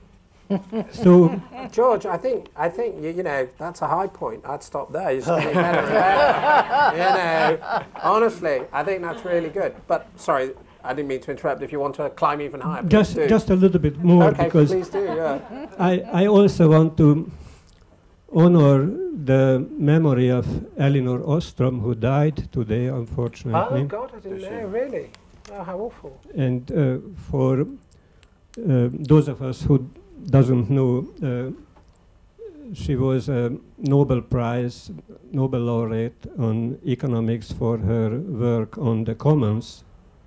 So, George, I think you know, that's a high point. I'd stop there. You're just getting better and better. You know, honestly, I think that's really good. But sorry, I didn't mean to interrupt. If you want to climb even higher, just a little bit more, okay, because please do. Yeah. I also want to honor the memory of Elinor Ostrom, who died today, unfortunately. Oh God, I didn't know. Really? Oh, how awful. And for those of us who doesn't know, she was a Nobel laureate on economics for her work on the commons.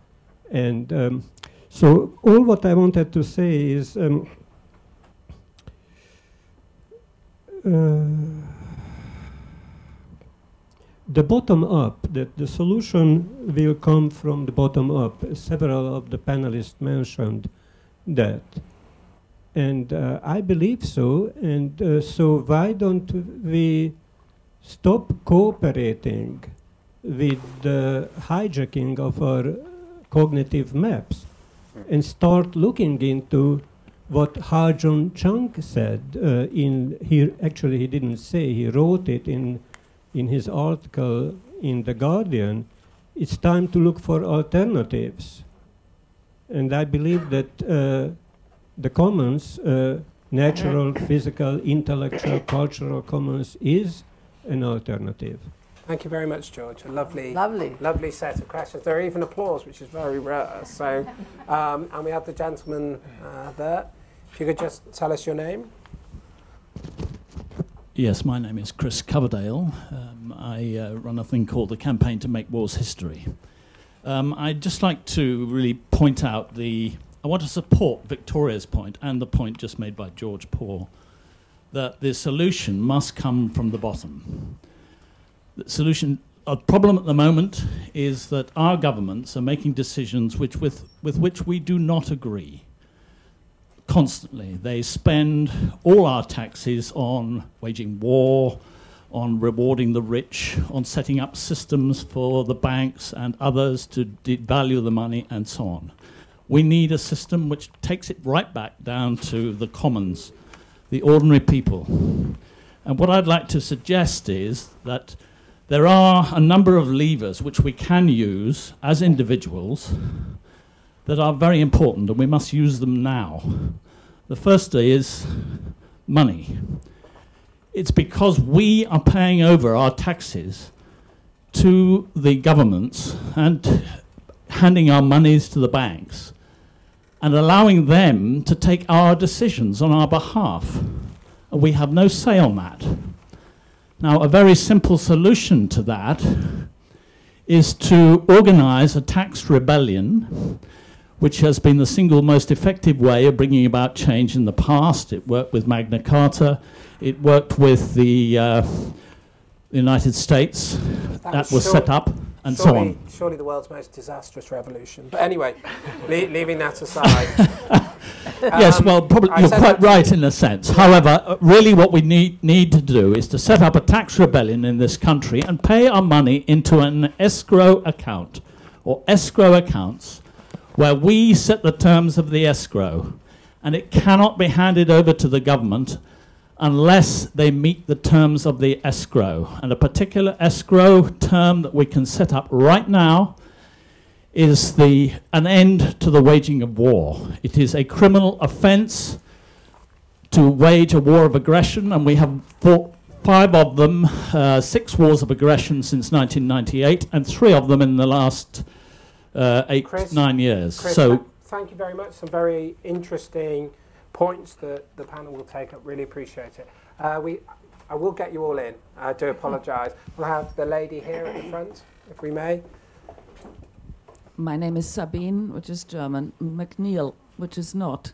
And so all what I wanted to say is the bottom up, that the solution will come from the bottom up. Several of the panelists mentioned that. And I believe so. And so why don't we stop cooperating with the hijacking of our cognitive maps and start looking into what Ha-Joon Chang said. Actually, he didn't say, he wrote it in his article in The Guardian. It's time to look for alternatives. And I believe that the commons, natural, physical, intellectual, cultural commons, is an alternative. Thank you very much, George. A lovely set of questions. There are even applause, which is very rare. So, and we have the gentleman there. If you could just tell us your name. Yes, my name is Chris Coverdale. I run a thing called the Campaign to Make Wars History. I'd just like to really point out I want to support Victoria's point and the point just made by George Paul, that the solution must come from the bottom. A problem at the moment is that our governments are making decisions with which we do not agree. Constantly, they spend all our taxes on waging war, on rewarding the rich, on setting up systems for the banks and others to devalue the money, and so on. We need a system which takes it right back down to the commons, the ordinary people. And what I'd like to suggest is that there are a number of levers which we can use as individuals that are very important, and we must use them now. The first is money. It's because we are paying over our taxes to the governments and handing our monies to the banks and allowing them to take our decisions on our behalf. And we have no say on that. Now, a very simple solution to that is to organize a tax rebellion, which has been the single most effective way of bringing about change in the past. It worked with Magna Carta. It worked with the United States. That was set up, and so on. Surely the world's most disastrous revolution. But anyway, leaving that aside. Yes, well, probably you're quite right in a sense. However, really what we need to do is to set up a tax rebellion in this country and pay our money into an escrow account, or escrow accounts, where we set the terms of the escrow, and it cannot be handed over to the government unless they meet the terms of the escrow. And a particular escrow term that we can set up right now is an end to the waging of war. It is a criminal offence to wage a war of aggression, and we have fought 5 of them, 6 wars of aggression since 1998, and 3 of them in the last 9 years. Chris, so thank you very much. Some very interesting points that the panel will take up. Really appreciate it. I will get you all in. I do apologise. We'll have the lady here at the front, if we may. My name is Sabine, which is German. McNeil, which is not.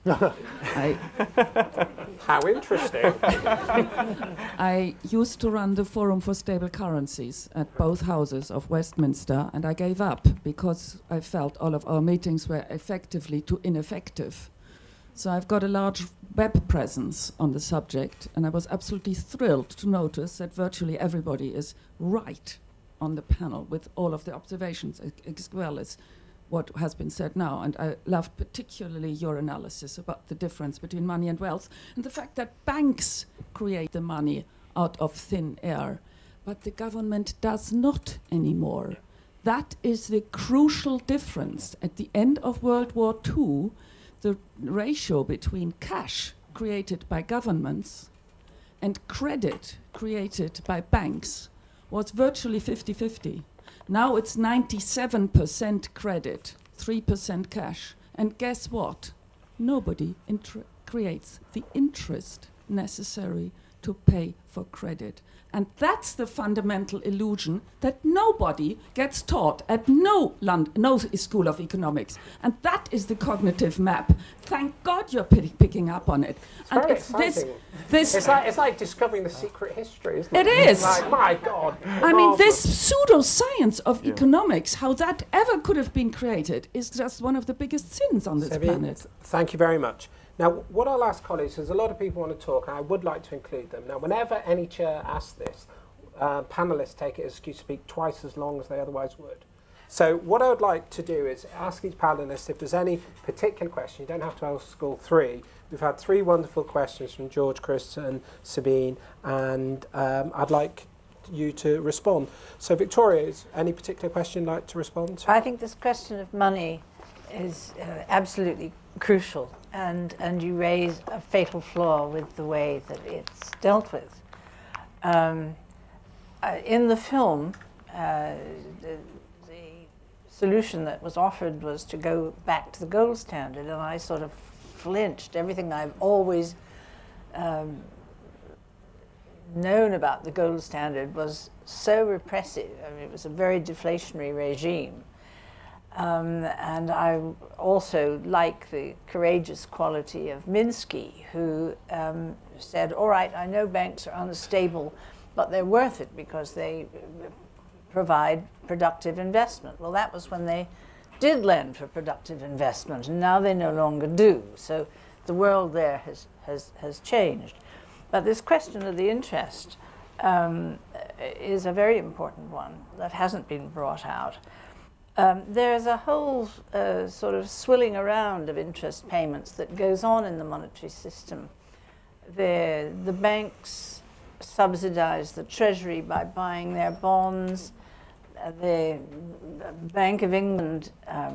How interesting. I used to run the Forum for Stable Currencies at both houses of Westminster, and I gave up because I felt all of our meetings were effectively too ineffective. So I've got a large web presence on the subject, and I was absolutely thrilled to notice that virtually everybody is right on the panel with all of the observations, as well as what has been said now. And I loved particularly your analysis about the difference between money and wealth, and the fact that banks create the money out of thin air, but the government does not anymore. That is the crucial difference. At the end of World War II, the ratio between cash created by governments and credit created by banks was virtually 50-50. Now it's 97% credit, 3% cash. And guess what? Nobody creates the interest necessary to pay for credit. And that's the fundamental illusion that nobody gets taught at no school of economics. And that is the cognitive map. Thank God you're picking up on it. It's very exciting. It's like discovering the secret history, isn't it? It is. Like, my God. I mean, this pseudoscience of economics, how that ever could have been created, is just one of the biggest sins on this planet. Thank you very much. Now, what I'll ask colleagues, there's a lot of people want to talk, and I would like to include them. Now, whenever any chair asks this, panellists take it as you speak twice as long as they otherwise would. So what I would like to do is ask each panellist if there's any particular question. You don't have to ask all three. We've had three wonderful questions from George, Chris and Sabine, and I'd like you to respond. So Victoria, is any particular question you'd like to respond to? I think this question of money is absolutely crucial, and you raise a fatal flaw with the way that it's dealt with. In the film, the solution that was offered was to go back to the gold standard, and I sort of flinched. Everything I've always known about the gold standard was so repressive. I mean, it was a very deflationary regime. And I also like the courageous quality of Minsky, who said, all right, I know banks are unstable, but they're worth it because they provide productive investment. Well, that was when they did lend for productive investment, and now they no longer do. So the world there has changed. But this question of the interest is a very important one that hasn't been brought out. There's a whole sort of swilling around of interest payments that goes on in the monetary system. The banks subsidize the Treasury by buying their bonds. The Bank of England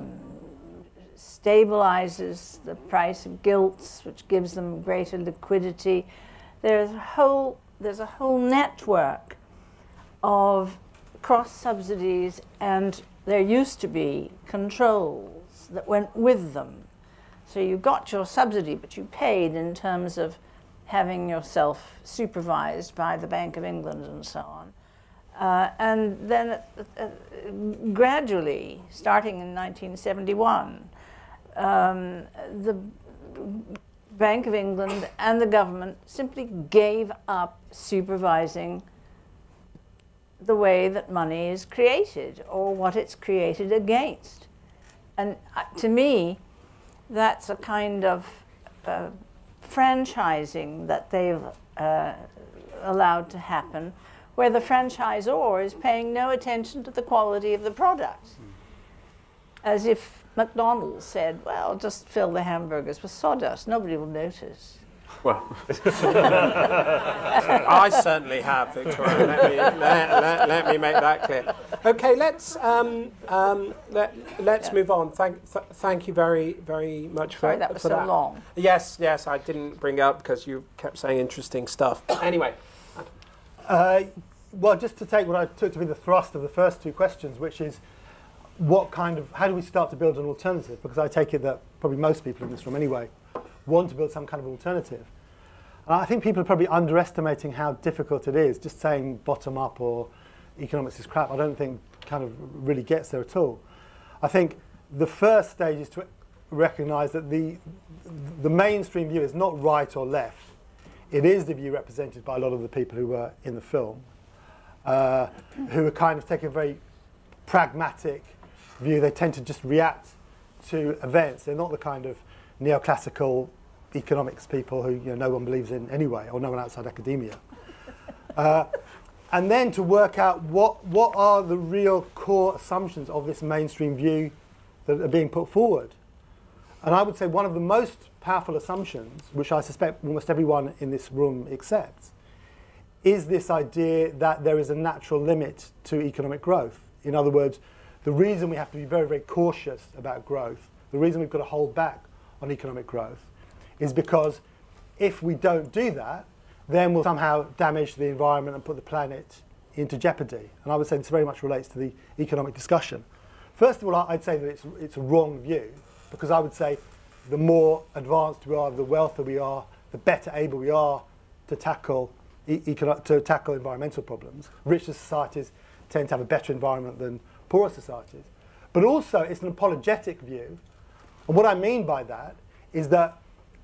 stabilizes the price of gilts, which gives them greater liquidity. There's a whole network of cross subsidies, and there used to be controls that went with them. So you got your subsidy, but you paid in terms of having yourself supervised by the Bank of England and so on. And then gradually, starting in 1971, the Bank of England and the government simply gave up supervising the way that money is created or what it's created against. And to me, that's a kind of franchising that they've allowed to happen, where the franchisor is paying no attention to the quality of the product. As if McDonald's said, well, just fill the hamburgers with sawdust, nobody will notice. Well, I certainly have, Victoria. Let me make that clear. Okay, let's move on. Thank you very much for Sorry, that was so long. Yes, I didn't bring up because you kept saying interesting stuff. Anyway. Well, just to take what I took to be the thrust of the first two questions, which is how do we start to build an alternative? Because I take it that probably most people in this room anyway want to build some kind of alternative. And I think people are probably underestimating how difficult it is. Just saying bottom up or economics is crap, I don't think kind of really gets there at all. I think the first stage is to recognize that the mainstream view is not right or left. It is the view represented by a lot of the people who were in the film, who are kind of taking a very pragmatic view. They tend to just react to events. They're not the kind of neoclassical economics people who no one believes in anyway, or no one outside academia. And then to work out what are the real core assumptions of this mainstream view that are being put forward. And I would say one of the most powerful assumptions, which I suspect almost everyone in this room accepts, is this idea that there is a natural limit to economic growth. In other words, the reason we have to be very, very cautious about growth, the reason we've got to hold back on economic growth, is because if we don't do that, then we'll somehow damage the environment and put the planet into jeopardy. And I would say this very much relates to the economic discussion. First of all, I'd say that it's a wrong view, because I would say the more advanced we are, the wealthier we are, the better able we are to tackle environmental problems. Richer societies tend to have a better environment than poorer societies. But also, it's an apologetic view. And what I mean by that is that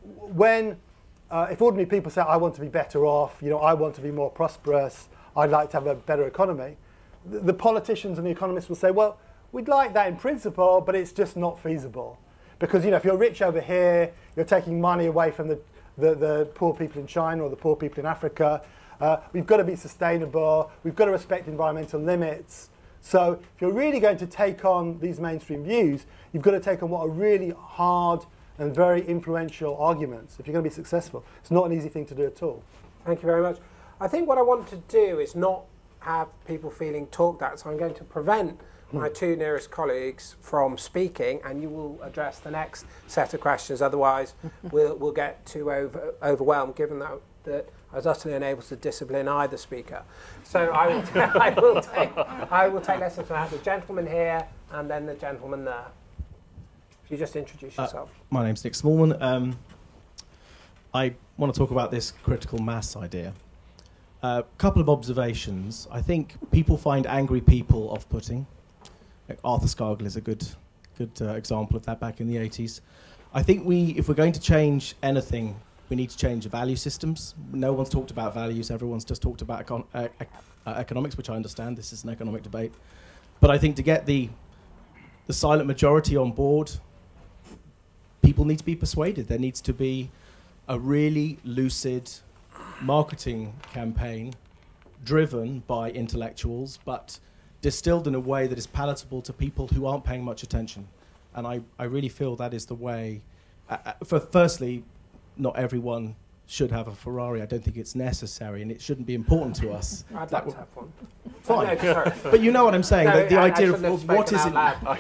if ordinary people say, I want to be better off, I want to be more prosperous, I'd like to have a better economy, the politicians and the economists will say, well, we'd like that in principle, but it's just not feasible. Because if you're rich over here, you're taking money away from the the poor people in China or the poor people in Africa. We've got to be sustainable. We've got to respect environmental limits. So if you're really going to take on these mainstream views, you've got to take on what are really hard and very influential arguments if you're going to be successful. It's not an easy thing to do at all. Thank you very much. I think what I want to do is not have people feeling talked at, so I'm going to prevent my two nearest colleagues from speaking, and you will address the next set of questions. Otherwise, we'll get too overwhelmed, given that I was utterly unable to discipline either speaker. So I will take lessons from that. The gentleman here, and then the gentleman there. If you just introduce yourself. My name's Nick Smallman. I want to talk about this critical mass idea. A couple of observations. I think people find angry people off-putting. Arthur Scargill is a good example of that back in the 80s. I think if we're going to change anything, we need to change the value systems. No one's talked about values. Everyone's just talked about economics, which I understand. This is an economic debate. But I think to get the silent majority on board, people need to be persuaded. There needs to be a really lucid marketing campaign driven by intellectuals, but distilled in a way that is palatable to people who aren't paying much attention. And I really feel that is the way. Firstly, not everyone should have a Ferrari. I don't think it's necessary, and it shouldn't be important to us. I'd like to have one. Fine. No, sorry. But you know what I'm saying. No, the idea of what is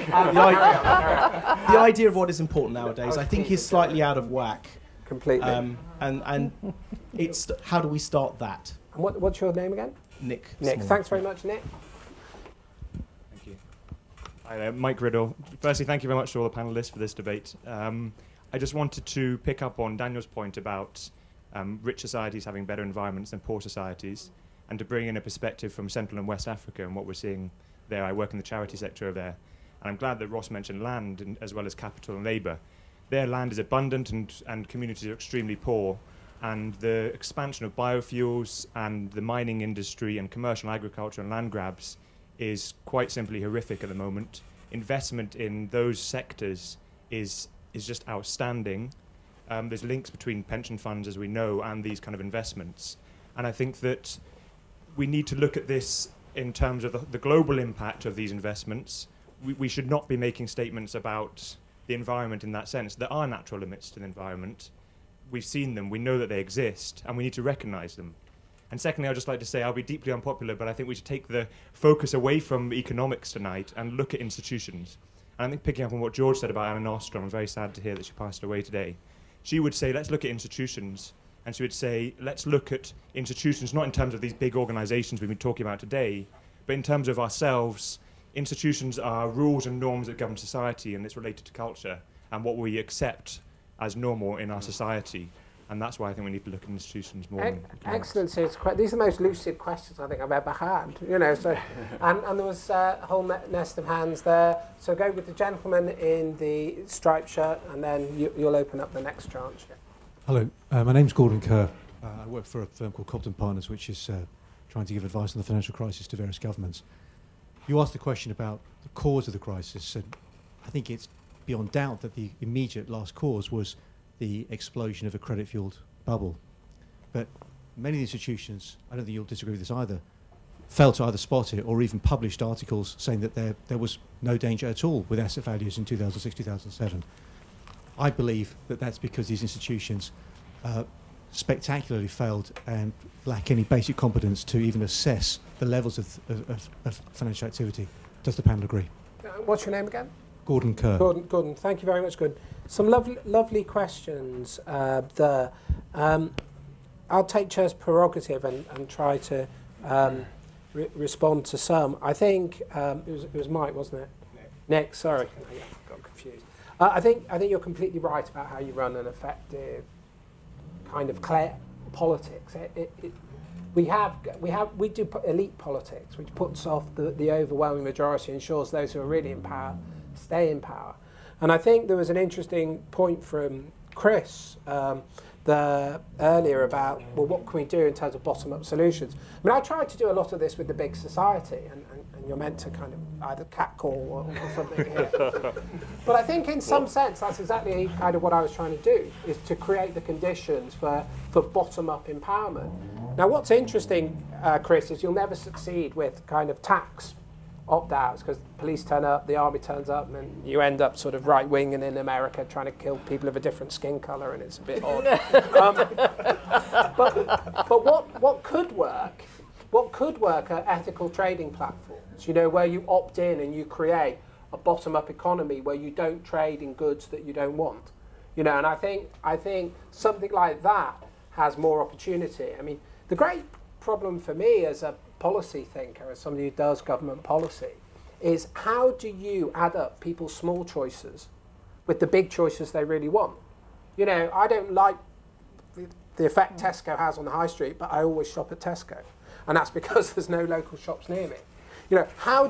the idea of what is important nowadays, I think, is slightly out of whack. Completely. And it's how do we start that? And what's your name again? Nick. Nick. Thanks very much, Nick. Thank you. Hi there, Mike Riddle. Firstly, thank you very much to all the panellists for this debate. I just wanted to pick up on Daniel's point about rich societies having better environments than poor societies, and to bring in a perspective from Central and West Africa and what we're seeing there. I work in the charity sector over there, and I'm glad that Ross mentioned land as well as capital and labour. Their land is abundant and communities are extremely poor, and the expansion of biofuels and the mining industry and commercial agriculture and land grabs is quite simply horrific at the moment. Investment in those sectors is just outstanding. There's links between pension funds, as we know, and these kind of investments. And I think that we need to look at this in terms of the global impact of these investments. We should not be making statements about the environment in that sense. There are natural limits to the environment. We've seen them, we know that they exist, and we need to recognise them. And secondly, I'd just like to say, I'll be deeply unpopular, but I think we should take the focus away from economics tonight and look at institutions. And I think picking up on what George said about Anna Nostrom, I'm very sad to hear that she passed away today. She would say, let's look at institutions. And she would say, let's look at institutions not in terms of these big organisations we've been talking about today, but in terms of ourselves. Institutions are rules and norms that govern society, and it's related to culture and what we accept as normal in our society. And that's why I think we need to look at institutions more. Excellency, these are the most lucid questions I think I've ever had. You know, so and there was a whole nest of hands there. So go with the gentleman in the striped shirt, and then you'll open up the next tranche. Yeah. Hello, my name's Gordon Kerr. I work for a firm called Cobden Partners, which is trying to give advice on the financial crisis to various governments. You asked the question about the cause of the crisis, and I think it's beyond doubt that the immediate last cause was the explosion of a credit-fueled bubble. But many institutions, I don't think you'll disagree with this either, failed to either spot it or even published articles saying that there was no danger at all with asset values in 2006, 2007. I believe that that's because these institutions spectacularly failed and lack any basic competence to even assess the levels of financial activity. Does the panel agree? What's your name again? Gordon Kerr. Gordon, thank you very much. Good. Some lovely questions there. I'll take Chair's prerogative and try to respond to some. I think it was Mike, wasn't it? Nick, sorry. I got confused. I think you're completely right about how you run an effective kind of politics. We do elite politics, which puts off the overwhelming majority, ensures those who are really in power stay in power. And I think there was an interesting point from Chris earlier about, well, what can we do in terms of bottom-up solutions? I mean, I tried to do a lot of this with the big society, and You're meant to kind of either catcall or something here. But I think in some sense that's exactly kind of what I was trying to do, is to create the conditions for bottom-up empowerment. Now what's interesting, Chris, is you'll never succeed with kind of tax opt-outs, because the police turn up, the army turns up, and then you end up sort of right-wing and in America trying to kill people of a different skin colour, and it's a bit odd. But what could work? What could work are ethical trading platforms, you know, where you opt in and you create a bottom-up economy where you don't trade in goods that you don't want. You know, and I think something like that has more opportunity. I mean, the great problem for me as a policy thinker, as somebody who does government policy, is how do you add up people's small choices with the big choices they really want? You know, I don't like the effect Tesco has on the high street, but I always shop at Tesco. And that's because there's no local shops near me. You know, how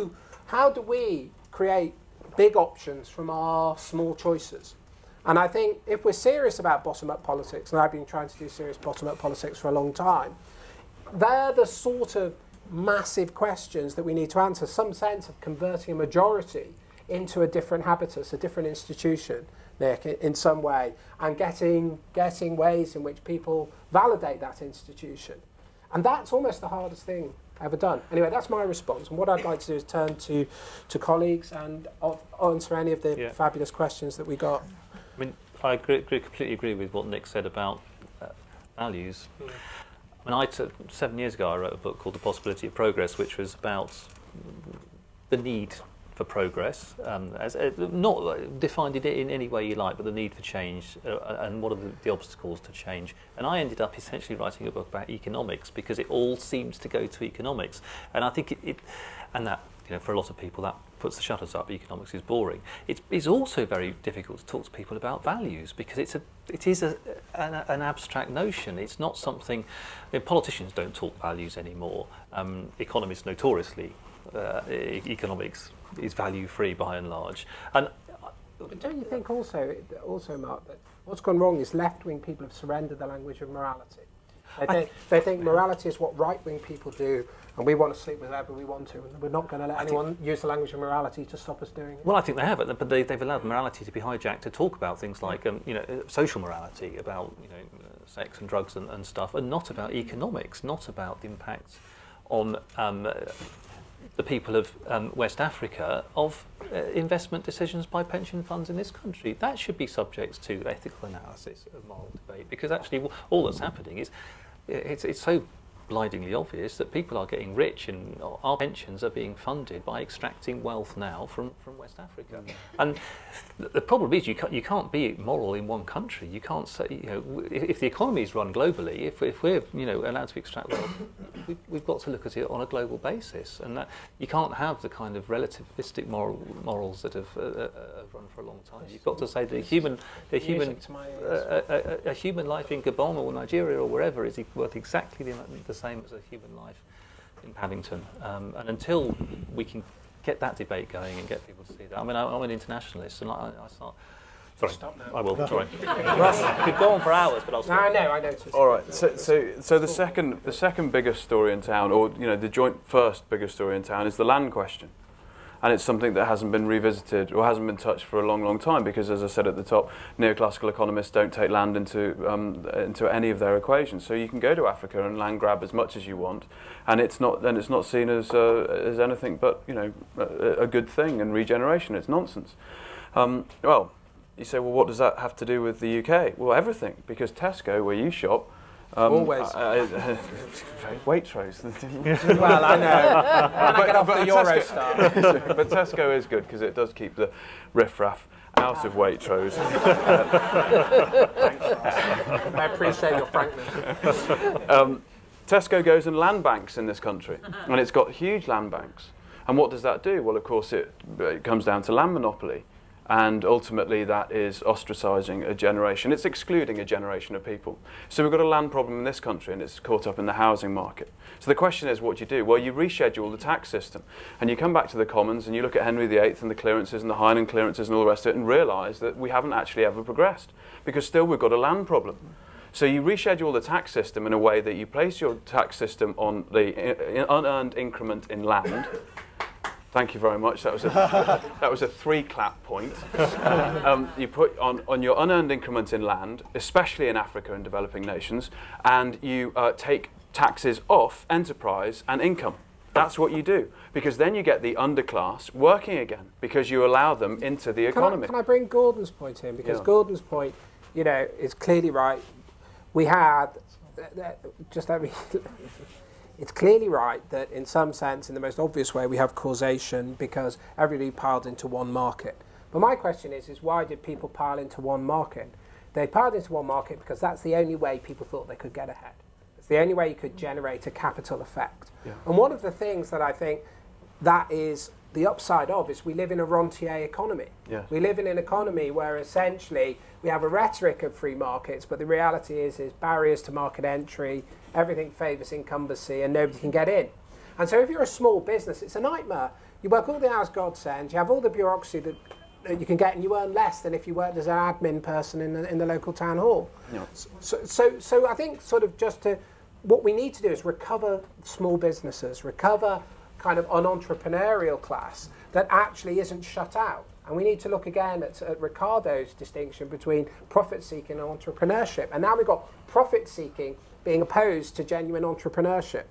do we create big options from our small choices? And I think if we're serious about bottom-up politics, and I've been trying to do serious bottom-up politics for a long time, they're the sort of massive questions that we need to answer, some sense of converting a majority into a different habitus, a different institution, Nick, in some way, and getting ways in which people validate that institution. And that's almost the hardest thing ever done. Anyway, that's my response. And what I'd like to do is turn to colleagues and answer any of the fabulous questions that we got. I mean, I completely agree with what Nick said about values. I mean, 7 years ago, I wrote a book called The Possibility of Progress, which was about the need for progress, as not defined it in any way you like, but the need for change and what are the obstacles to change. And I ended up essentially writing a book about economics because it all seems to go to economics. And I think and that, you know, for a lot of people that puts the shutters up. Economics is boring. It's also very difficult to talk to people about values because it is an abstract notion. It's not something. I mean, politicians don't talk values anymore. Economists notoriously, economics is value free by and large. And but don't you think also Mark, that what's gone wrong is left-wing people have surrendered the language of morality. They think morality is what right-wing people do, and we want to sleep whenever we want to, and we're not going to let anyone use the language of morality to stop us doing it. Well, I think they have, but they've allowed morality to be hijacked to talk about things like social morality, about sex and drugs and stuff, and not about economics, not about the impacts on the people of West Africa of investment decisions by pension funds in this country. That should be subject to ethical analysis of moral debate, because actually all that's happening is it's so blindingly obvious that people are getting rich and our pensions are being funded by extracting wealth now from West Africa. And the problem is you can't be moral in one country. You can't say, if the economy is run globally, if we're allowed to extract wealth, we've got to look at it on a global basis, and that you can't have the kind of relativistic morals that have run for a long time. You've got to say a human life in Gabon or Nigeria or wherever is worth exactly the same as a human life in Paddington. And until we can get that debate going and get people to see that. I mean, I'm an internationalist, and I start. Sorry, stop now. I will. Sorry. Ross, could go on for hours, but I'll stop. No, I know. All right. So the second biggest story in town, or the joint first biggest story in town, is the land question. And it's something that hasn't been revisited or hasn't been touched for a long, long time because, as I said at the top, neoclassical economists don't take land into any of their equations. So you can go to Africa and land grab as much as you want, and it's not seen as anything but a good thing. And regeneration, it's nonsense. Well, you say, well, what does that have to do with the UK? Well, everything, because Tesco, where you shop. Always. Waitrose. Well, I know. When I get off the Eurostar. But Tesco is good because it does keep the riffraff out of Waitrose. I appreciate your frankness. Tesco goes and land banks in this country, and it's got huge land banks. And what does that do? Well, of course, it comes down to land monopoly. And ultimately, that is ostracising a generation. It's excluding a generation of people. So we've got a land problem in this country, and it's caught up in the housing market. So the question is, what do you do? Well, you reschedule the tax system. And you come back to the Commons, and you look at Henry VIII and the clearances and the Highland clearances and all the rest of it, and realise that we haven't actually ever progressed, because still we've got a land problem. So you reschedule the tax system in a way that you place your tax system on the unearned increment in land, Thank you very much. That was a 3-clap point. You put on your unearned increment in land, especially in Africa and developing nations, and you take taxes off enterprise and income. That's what you do, because then you get the underclass working again, because you allow them into the economy. Can I bring Gordon's point in? Because Gordon's point, you know, is clearly right. We had, just let me... It's clearly right that in some sense, in the most obvious way, we have causation because everybody piled into one market. But my question is why did people pile into one market? They piled into one market because that's the only way people thought they could get ahead. It's the only way you could generate a capital effect. Yeah. And one of the things that I think that is the upside of is we live in a rentier economy. Yes. We live in an economy where essentially we have a rhetoric of free markets, but the reality is barriers to market entry, everything favours incumbency and nobody can get in. And so if you're a small business, it's a nightmare. You work all the hours God sends, you have all the bureaucracy that you can get, and you earn less than if you worked as an admin person in the local town hall. Yeah. So I think sort of what we need to do is recover small businesses, recover kind of an entrepreneurial class that actually isn't shut out. And we need to look again at Ricardo's distinction between profit-seeking and entrepreneurship. And now we've got profit-seeking being opposed to genuine entrepreneurship.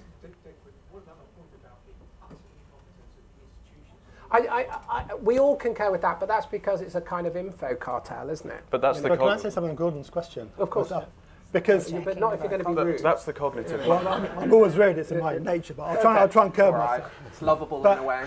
We all concur with that, but that's because it's a kind of info cartel, isn't it? But that's Can I say something on Gordon's question? Of course. Because but not if you're going to be rude. That's the cognitive. Well, I'm always rude. It's in my nature, but I'll try and curb myself. It's lovable in a way.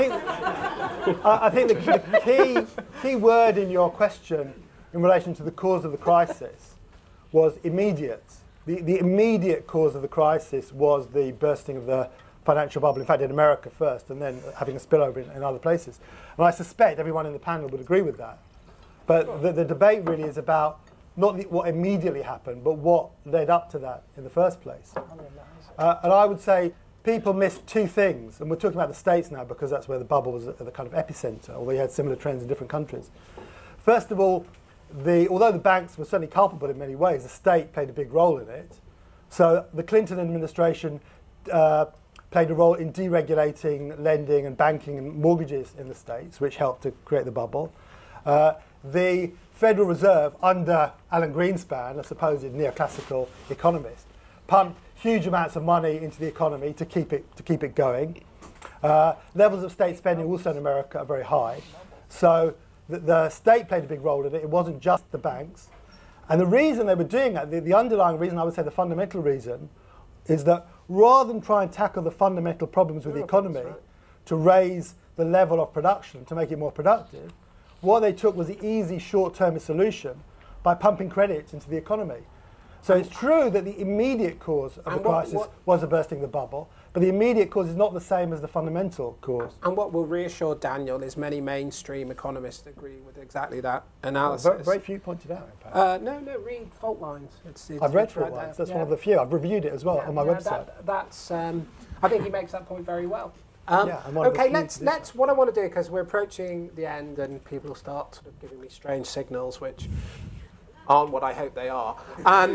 I think the key word in your question in relation to the cause of the crisis was immediate. The immediate cause of the crisis was the bursting of the financial bubble, in fact in America first, and then having a spillover in other places. And I suspect everyone in the panel would agree with that. But the debate really is about not what immediately happened, but what led up to that in the first place. And I would say people missed two things, and we're talking about the States now because that's where the bubble was at the kind of epicenter, although you had similar trends in different countries. First of all, although the banks were certainly culpable in many ways, the state played a big role in it. So the Clinton administration played a role in deregulating lending and banking and mortgages in the States, which helped to create the bubble. The Federal Reserve, under Alan Greenspan, a supposed neoclassical economist, pumped huge amounts of money into the economy to keep it going. Levels of state spending also in America are very high. So the state played a big role in it. It wasn't just the banks. And the reason they were doing that, the underlying reason, I would say the fundamental reason, is that rather than try and tackle the fundamental problems with the economy to raise the level of production, to make it more productive, what they took was the easy short-term solution by pumping credit into the economy. So it's true that the immediate cause of the crisis was the bursting of the bubble, but the immediate cause is not the same as the fundamental cause. And what will reassure Daniel is many mainstream economists agree with exactly that analysis. Very few pointed out. No, read Fault Lines. I've read Fault Lines. That's one of the few. I've reviewed it as well on my website. That's. I think he makes that point very well. Okay, let's. What I want to do, because we're approaching the end, and people start sort of giving me strange signals, which aren't what I hope they are. And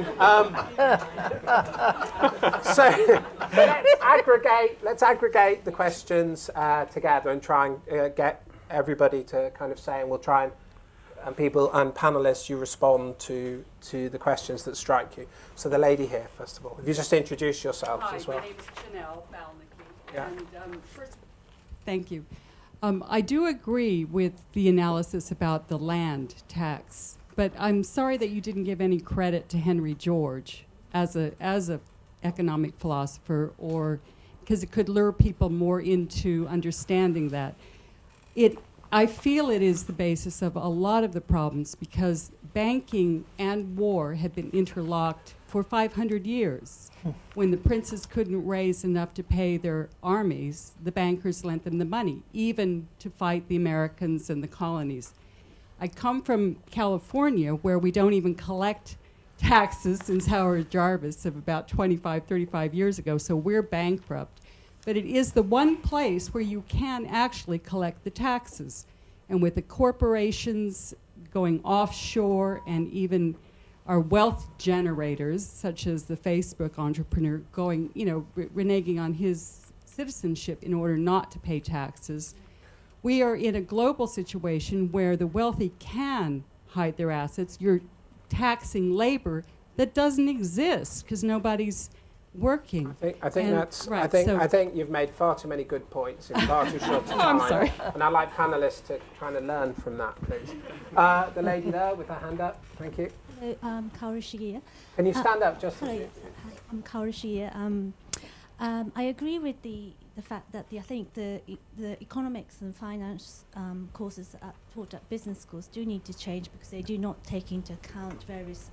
so let's aggregate the questions together and try and get everybody to kind of say, and we'll try and people and panelists, you respond to the questions that strike you. So the lady here, first of all, if you just introduce yourselves as well. Hi, my name is Chanel Balnicky. Yeah. And first, thank you. I do agree with the analysis about the land tax, but I'm sorry that you didn't give any credit to Henry George as a economic philosopher, or because it could lure people more into understanding that. I feel it is the basis of a lot of the problems, because banking and war had been interlocked for 500 years. When the princes couldn't raise enough to pay their armies, the bankers lent them the money, even to fight the Americans and the colonies. I come from California, where we don't even collect taxes since Howard Jarvis of about 25, 35 years ago, so we're bankrupt. But it is the one place where you can actually collect the taxes. And with the corporations going offshore, and even our wealth generators, such as the Facebook entrepreneur going, reneging on his citizenship in order not to pay taxes. We are in a global situation where the wealthy can hide their assets. You're taxing labor that doesn't exist because nobody's working. I think you've made far too many good points in far too short a time. I'm sorry. And I'd like panellists to try and learn from that, please. The lady there with her hand up. Thank you. Hello, Kaori Shigeya. Can you stand up just? Hello, yes. Hi, I'm Kaori Shigeya. I agree with the fact that I think the economics and finance courses taught at business schools do need to change because they do not take into account various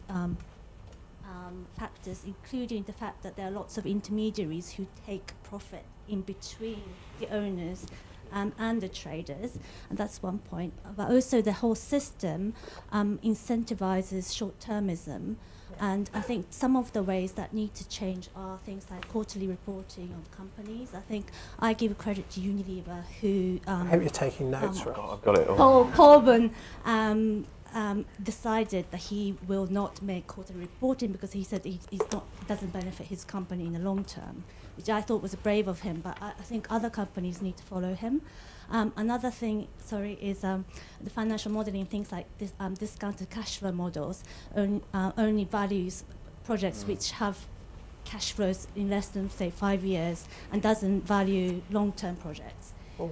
factors, including the fact that there are lots of intermediaries who take profit in between the owners and the traders, and that's one point. But also the whole system incentivizes short-termism, and I think some of the ways that need to change are things like quarterly reporting of companies. I think I give credit to Unilever, who I hope you're taking notes, Ross. I've got it all. Paul Burn decided that he will not make quarterly reporting because he said it doesn't benefit his company in the long term, which I thought was brave of him, but I think other companies need to follow him. Another thing, is the financial modeling, things like this, discounted cash flow models only values projects which have cash flows in less than, say, 5 years and doesn't value long-term projects.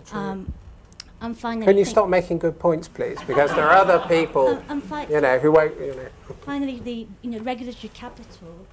And finally, can you stop making good points, please? Because there are other people, who won't. Finally, the regulatory capital,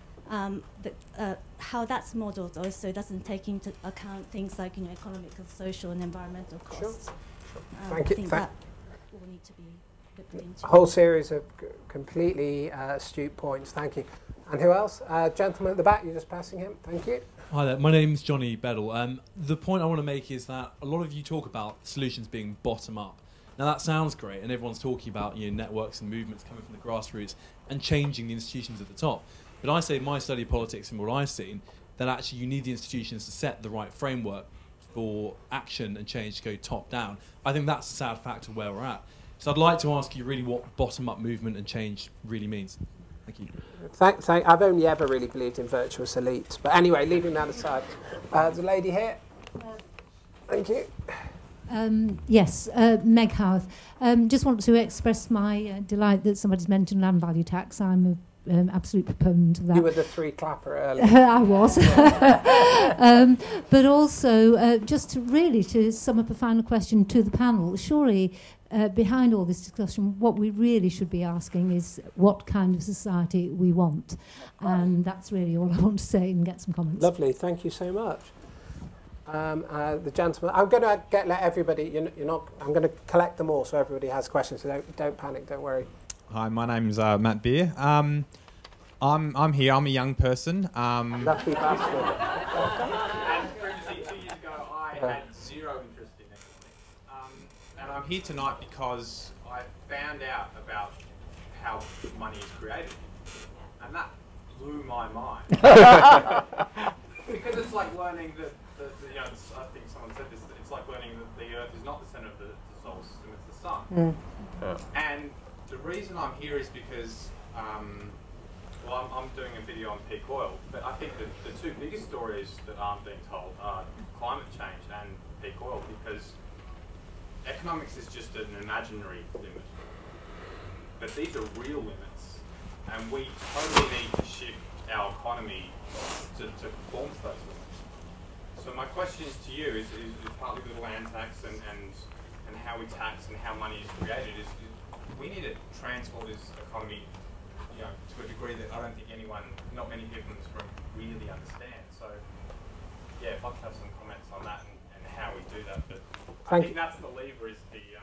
how that's modelled also doesn't take into account things like economic and social and environmental costs. Sure. Thank you. I think that will need to be looked into. A whole series of completely astute points. Thank you. And who else? Gentleman at the back, you're just passing him. Thank you. Hi there, my name's Johnny Beddle. The point I want to make is that a lot of you talk about solutions being bottom up. Now that sounds great, and everyone's talking about networks and movements coming from the grassroots and changing the institutions at the top. But I say in my study of politics and what I've seen, that actually you need the institutions to set the right framework for action and change to go top down. I think that's a sad fact of where we're at. So I'd like to ask you really what bottom up movement and change really means. Thank you. I've only ever really believed in virtuous elites. But anyway, leaving that aside. The lady here. Thank you. Yes, Meg Howarth. Just want to express my delight that somebody's mentioned land value tax. I'm an absolute proponent of that. You were the three clapper earlier. I was. But also, just to sum up a final question to the panel, surely behind all this discussion, what we really should be asking is what kind of society we want. And that's really all I want to say and get some comments. Lovely, thank you so much. The gentleman, I'm going to let everybody, I'm going to collect them all so everybody has questions, so don't panic, don't worry. Hi, my name's Matt Beer. I'm here, I'm a young person. Lucky bastard. Previously, 2 years ago, I had zero interest in economics. And I'm here tonight because I found out about how money is created. And that blew my mind. Because it's like learning that, I think someone said this, it's like learning that the Earth is not the centre of the solar system, it's the sun. And the reason I'm here is because, I'm doing a video on peak oil, but I think that the two biggest stories that aren't being told are climate change and peak oil, because economics is just an imaginary limit. But these are real limits, and we totally need to shift our economy to conform to those limits. So my question is to you, is partly the land tax and how we tax and how money is created, is we need to transform this economy to a degree that I don't think not many people in this room really understand. So yeah, if I could have some comments on that and how we do that. But I think that's the lever, is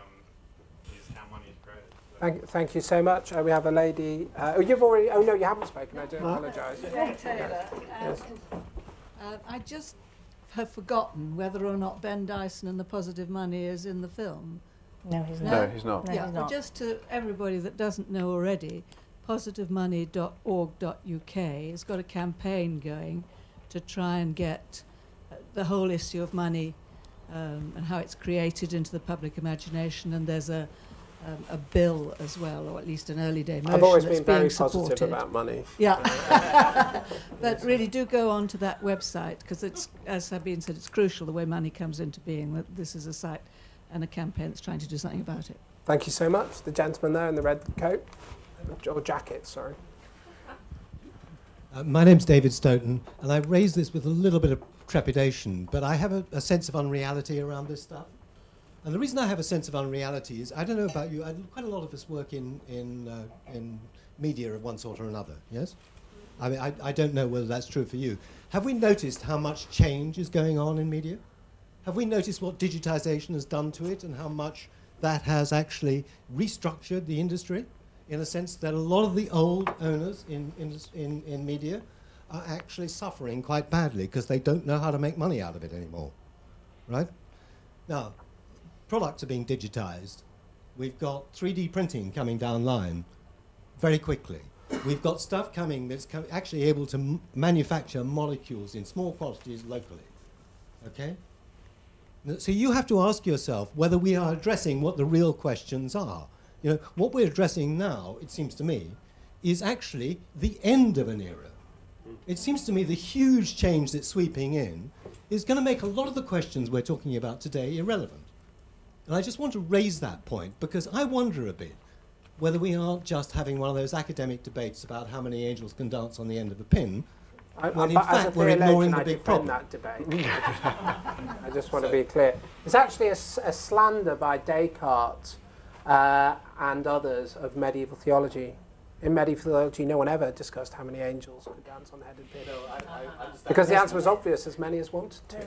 how money is created. Thank you so much. We have a lady. You've already. Oh no, you haven't spoken. I do apologise. Yes. I just have forgotten whether or not Ben Dyson and the Positive Money is in the film. No, he's not. No, he's not. No, yeah, but just to everybody that doesn't know already, positivemoney.org.uk has got a campaign going to try and get the whole issue of money and how it's created into the public imagination. And there's a a bill as well, or at least an early day motion. I've always that's been very being supported. positive about money. Yeah. But really do go on to that website, because it's, as Sabine said, it's crucial the way money comes into being, that this is a site and a campaign that's trying to do something about it. Thank you so much. The gentleman there in the red coat, or jacket, sorry. My name's David Stoughton, and I raise this with a little bit of trepidation, but I have a sense of unreality around this stuff. And the reason I have a sense of unreality is, I don't know about you, quite a lot of us work in media of one sort or another, yes? I mean, I don't know whether that's true for you. Have we noticed how much change is going on in media? Have we noticed what digitization has done to it and how much that has actually restructured the industry? In a sense that a lot of the old owners in media are actually suffering quite badly because they don't know how to make money out of it anymore, right? Now, products are being digitized. We've got 3D printing coming down line very quickly. We've got stuff coming that's actually able to manufacture molecules in small quantities locally, okay? So you have to ask yourself whether we are addressing what the real questions are. You know, what we're addressing now, it seems to me, is actually the end of an era. It seems to me the huge change that's sweeping in is going to make a lot of the questions we're talking about today irrelevant. And I just want to raise that point because I wonder a bit whether we aren't just having one of those academic debates about how many angels can dance on the end of a pin, when in fact we're ignoring the big problem. That debate. I just want to be clear. It's actually a slander by Descartes and others of medieval theology. In medieval theology, no one ever discussed how many angels could dance on the head of pin. Because the answer was obvious, as many as wanted to.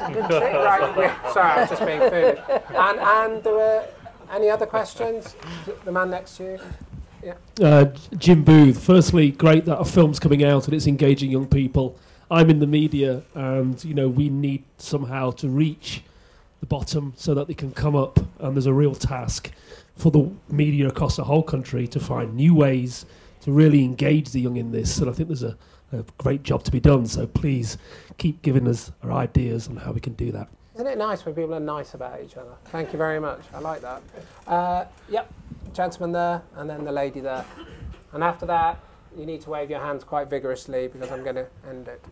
Right, sorry, I was just being foolish. And there were any other questions? The man next to you. Yeah. Jim Booth. Firstly, great that a film's coming out and it's engaging young people. I'm in the media, and we need somehow to reach the bottom so that they can come up, and there's a real task for the media across the whole country to find new ways to really engage the young in this. And I think there's a great job to be done. So please keep giving us our ideas on how we can do that. Isn't it nice when people are nice about each other? Thank you very much. I like that. Yep, gentleman there, and then the lady there. And after that, you need to wave your hands quite vigorously because I'm going to end it.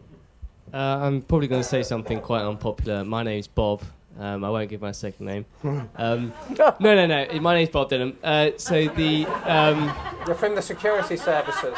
I'm probably going to say something quite unpopular. My name's Bob. I won't give my second name. No. My name's Bob Denham. You're from the security services.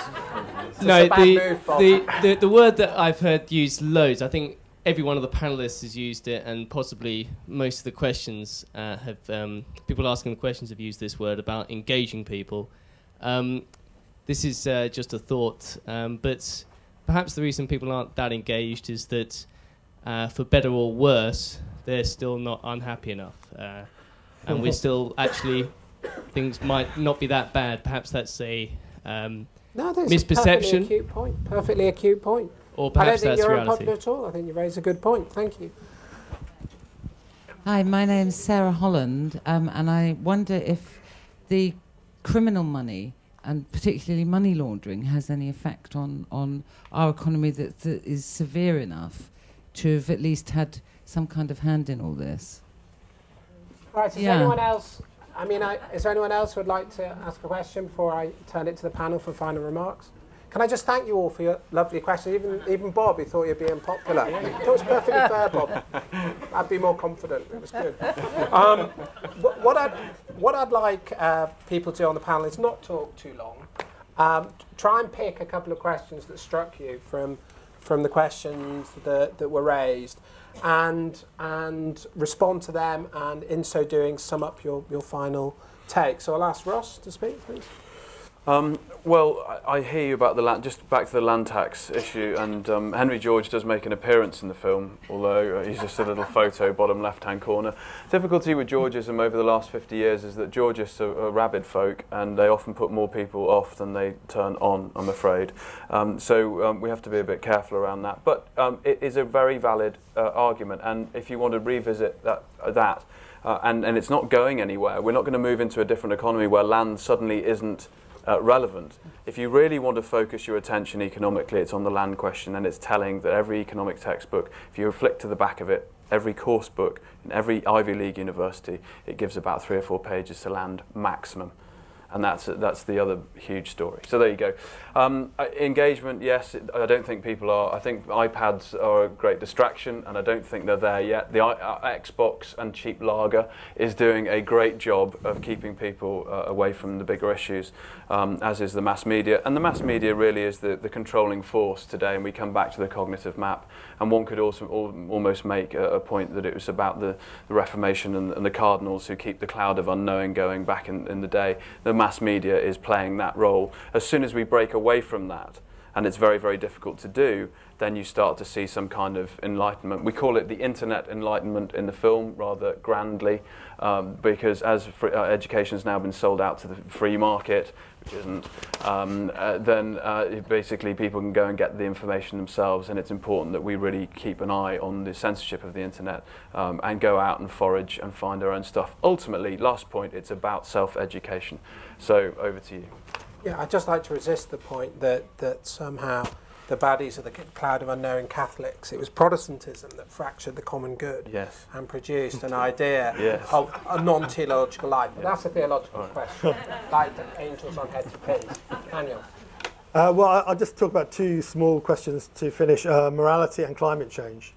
The word that I've heard used loads. I think every one of the panelists has used it, and possibly most of the questions people asking the questions have used this word about engaging people. This is just a thought, but perhaps the reason people aren't that engaged is that, for better or worse, they're still not unhappy enough, and we're still actually, things might not be that bad. Perhaps that's a misperception. Perfectly acute point. Or perhaps I don't think you're reality. unpopular at all. I think you raise a good point. Thank you. Hi, my name's Sarah Holland, and I wonder if the criminal money, and particularly money laundering, has any effect on our economy that is severe enough to have at least had some kind of hand in all this. Right, is there anyone else? Is there anyone else who would like to ask a question before I turn it to the panel for final remarks? Can I just thank you all for your lovely questions? Even Bob, who thought you'd be unpopular. It was perfectly fair, Bob. I'd be more confident. It was good. What I'd like people to do on the panel is not talk too long. Try and pick a couple of questions that struck you from the questions that were raised, and respond to them, and in so doing, sum up your final take. So I'll ask Ross to speak, please. Well, I hear you about the land, just back to the land tax issue, and Henry George does make an appearance in the film, although he's just a little photo, bottom left-hand corner. Difficulty with Georgism over the last 50 years is that Georgists are rabid folk, and they often put more people off than they turn on, I'm afraid. So we have to be a bit careful around that. But it is a very valid argument, and if you want to revisit that and it's not going anywhere, we're not going to move into a different economy where land suddenly isn't relevant. If you really want to focus your attention economically, it's on the land question, and it's telling that every economic textbook, if you flick to the back of it, every course book in every Ivy League university, it gives about 3 or 4 pages to land maximum. And that's the other huge story. So there you go. Engagement, yes, I don't think people are. I think iPads are a great distraction, and I don't think they're there yet. The Xbox and cheap lager is doing a great job of keeping people away from the bigger issues, as is the mass media. And the mass media really is the controlling force today, and we come back to the cognitive map. And one could also almost make a point that it was about the Reformation and the cardinals who keep the cloud of unknowing going back in the day. The mass media is playing that role. As soon as we break away from that, and it's very, very difficult to do, then you start to see some kind of enlightenment. We call it the internet enlightenment in the film, rather grandly, because as education has now been sold out to the free market, which isn't, then basically people can go and get the information themselves, and it's important that we really keep an eye on the censorship of the internet and go out and forage and find our own stuff. Ultimately, last point, it's about self-education. So over to you. Yeah, I'd just like to resist the point that somehow the baddies of the cloud of unknowing Catholics, it was Protestantism that fractured the common good and produced an idea of a non-theological life. But that's a theological question, like the angels on heads of pins. Daniel. Well, I'll just talk about 2 small questions to finish, morality and climate change.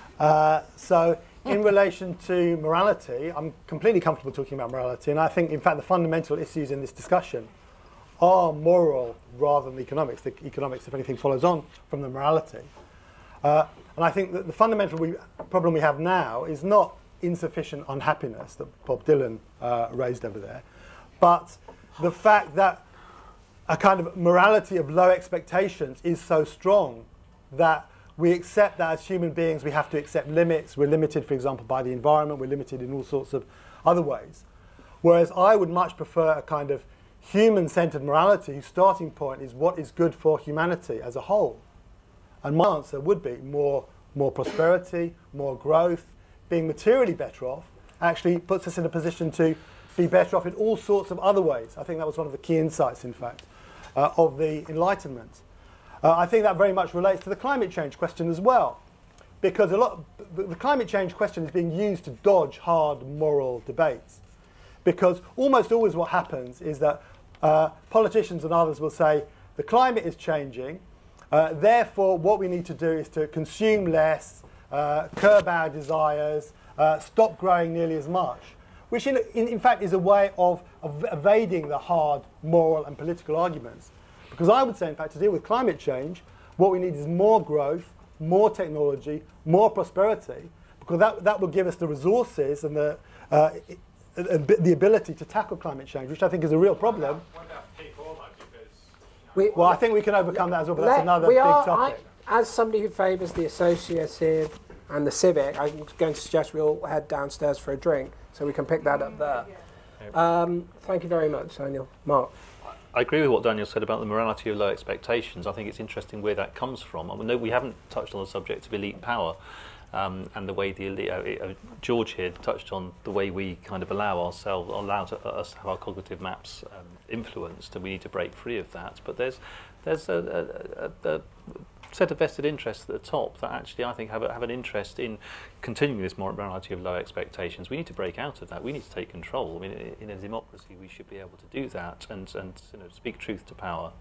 So in relation to morality, I'm completely comfortable talking about morality, and I think, in fact, the fundamental issues in this discussion are moral rather than economics. The economics, if anything, follows on from the morality. And I think that the fundamental problem we have now is not insufficient unhappiness that Bob Dylan raised over there, but the fact that a kind of morality of low expectations is so strong that we accept that as human beings we have to accept limits. We're limited, for example, by the environment. We're limited in all sorts of other ways. Whereas I would much prefer a kind of human-centered morality whose starting point is what is good for humanity as a whole. And my answer would be more prosperity, more growth. Being materially better off actually puts us in a position to be better off in all sorts of other ways. I think that was one of the key insights, in fact, of the Enlightenment. I think that very much relates to the climate change question as well, because the climate change question is being used to dodge hard moral debates. Because almost always what happens is that politicians and others will say, the climate is changing, therefore what we need to do is to consume less, curb our desires, stop growing nearly as much, which in fact is a way of evading the hard moral and political arguments. Because I would say, in fact, to deal with climate change, what we need is more growth, more technology, more prosperity, because that will give us the resources and the ability to tackle climate change, which I think is a real problem. Well, I think we can overcome that as well, but that's another big topic. As somebody who favours the associative and the civic, I'm going to suggest we all head downstairs for a drink, so we can pick that up there. Thank you very much, Daniel. Mark? I agree with what Daniel said about the morality of low expectations. I think it's interesting where that comes from. I mean, no, we haven't touched on the subject of elite power. And the way the elite, George here touched on the way we kind of allow us to have our cognitive maps influenced, and we need to break free of that. But there's a set of vested interests at the top that actually I think have an interest in continuing this morality of low expectations. We need to break out of that. We need to take control. I mean, in a democracy, we should be able to do that and speak truth to power.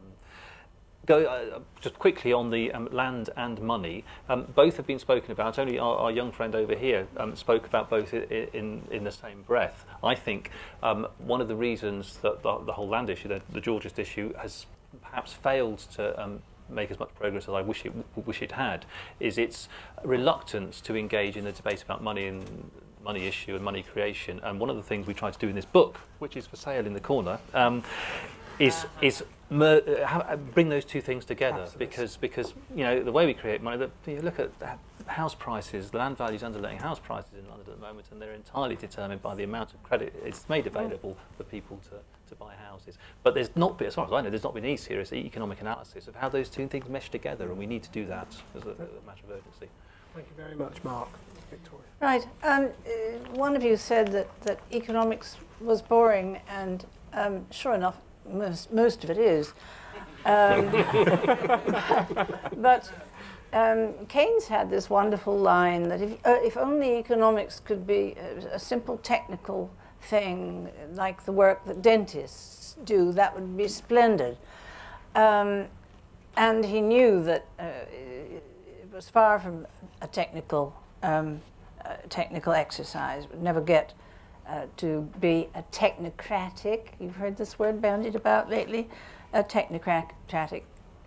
Just quickly on the land and money, both have been spoken about. Only our young friend over here spoke about both in the same breath. I think one of the reasons that the whole land issue, the Georgist issue, has perhaps failed to make as much progress as I wish it had, is its reluctance to engage in the debate about money and money issue and money creation. And one of the things we try to do in this book, which is for sale in the corner, is bring those two things together. Because the way we create money, you look at house prices, the land values underlying house prices in London at the moment, and they're entirely determined by the amount of credit it's made available for people to buy houses. But there's not been, as far as I know, there's not been any serious economic analysis of how those two things mesh together, and we need to do that as a matter of urgency. Thank you very much, Mark. Victoria. Right. One of you said that economics was boring, and sure enough, most of it is. But Keynes had this wonderful line that if only economics could be a simple technical thing, like the work that dentists do, that would be splendid. And he knew that it was far from a technical exercise. It would never get to be a technocratic. You've heard this word bandied about lately. A technocratic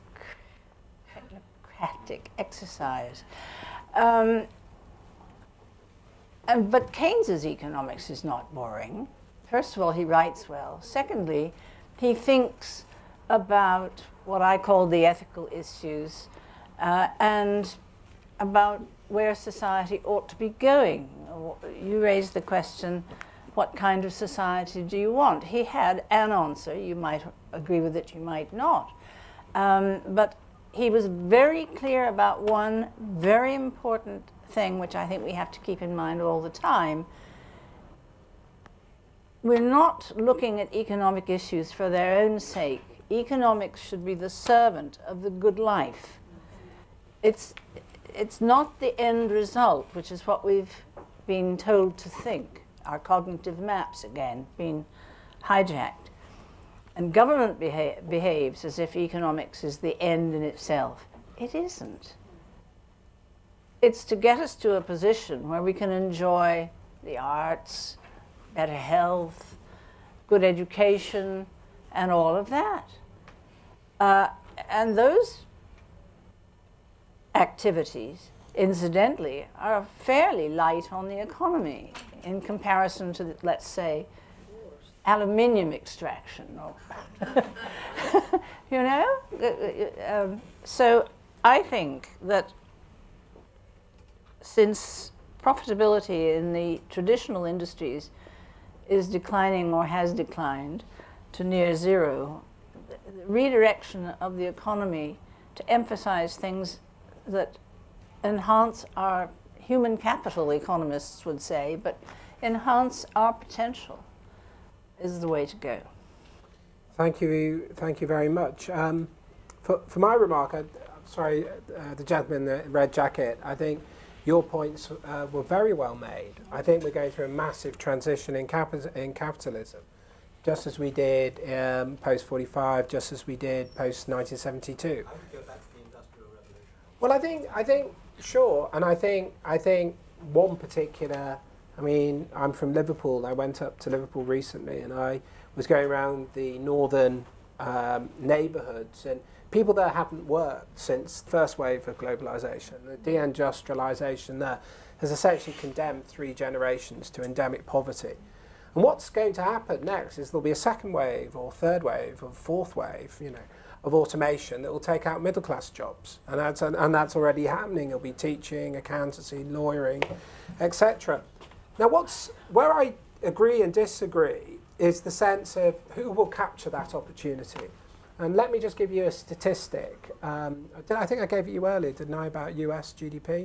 exercise. But Keynes's economics is not boring. First of all, he writes well. Secondly, he thinks about what I call the ethical issues and about where society ought to be going. You raised the question, what kind of society do you want? He had an answer. You might agree with it, you might not. But he was very clear about one very important thing, which I think we have to keep in mind all the time. We're not looking at economic issues for their own sake. Economics should be the servant of the good life. It's not the end result, which is what we've been told to think. Our cognitive maps, again, being hijacked. And government behaves as if economics is the end in itself. It isn't. It's to get us to a position where we can enjoy the arts, better health, good education, and all of that. And those activities, incidentally, are fairly light on the economy in comparison to, let's say, aluminium extraction. You know? So I think that since profitability in the traditional industries is declining or has declined to near zero, the redirection of the economy to emphasize things that enhance our human capital, economists would say, but enhance our potential is the way to go. Thank you very much. For my remark, the gentleman in the red jacket, I think your points were very well made. I think we're going through a massive transition in capitalism, just as we did post-45, just as we did post-1972. How do you go back to the Industrial Revolution? Well, I think sure, and I think one particular. I mean, I'm from Liverpool. I went up to Liverpool recently, and I was going around the northern neighbourhoods, and people there haven't worked since the first wave of globalisation. The deindustrialisation there has essentially condemned 3 generations to endemic poverty. And what's going to happen next is there'll be a second wave, or third wave, or fourth wave, you know, of automation that will take out middle-class jobs, and that's already happening. It'll be teaching, accountancy, lawyering, etc. Now, where I agree and disagree is the sense of who will capture that opportunity. And let me just give you a statistic. I think I gave it you earlier, didn't I, about US GDP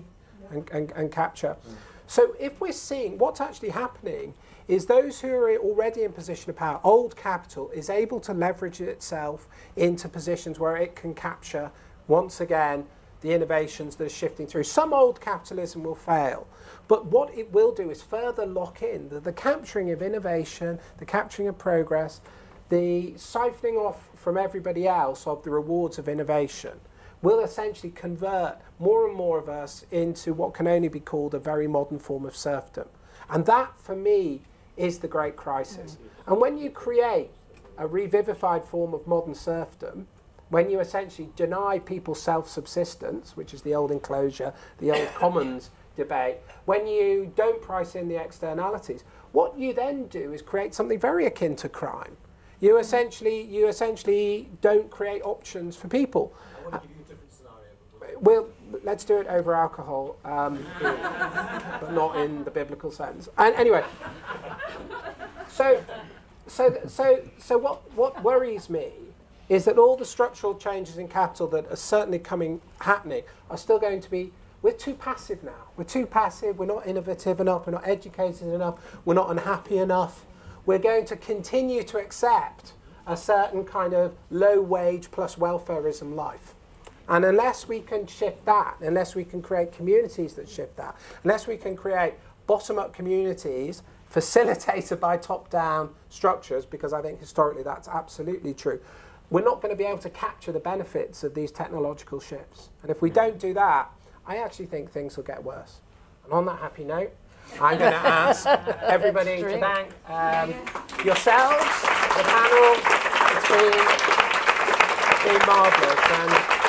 and capture. So if we're seeing what's actually happening is those who are already in position of power, old capital, is able to leverage itself into positions where it can capture, once again, the innovations that are shifting through. Some old capitalism will fail, but what it will do is further lock in the capturing of innovation, the capturing of progress, the siphoning off from everybody else of the rewards of innovation will essentially convert more and more of us into what can only be called a very modern form of serfdom. And that, for me, is the great crisis. And when you create a revivified form of modern serfdom, when you essentially deny people self-subsistence, which is the old enclosure, the old commons debate, when you don't price in the externalities, what you then do is create something very akin to crime. You essentially don't create options for people. I want to give you a different scenario. Well, let's do it over alcohol, but not in the biblical sense. And anyway, so what worries me is that all the structural changes in capital that are certainly happening are still going to be. We're too passive now. We're too passive. We're not innovative enough. We're not educated enough. We're not unhappy enough. We're going to continue to accept a certain kind of low wage plus welfareism life. And unless we can shift that, unless we can create communities that shift that, unless we can create bottom-up communities facilitated by top-down structures, because I think historically that's absolutely true, we're not going to be able to capture the benefits of these technological shifts. And if we don't do that, I actually think things will get worse. And on that happy note, I'm going to ask everybody to thank yourselves, the panel. It's been marvellous.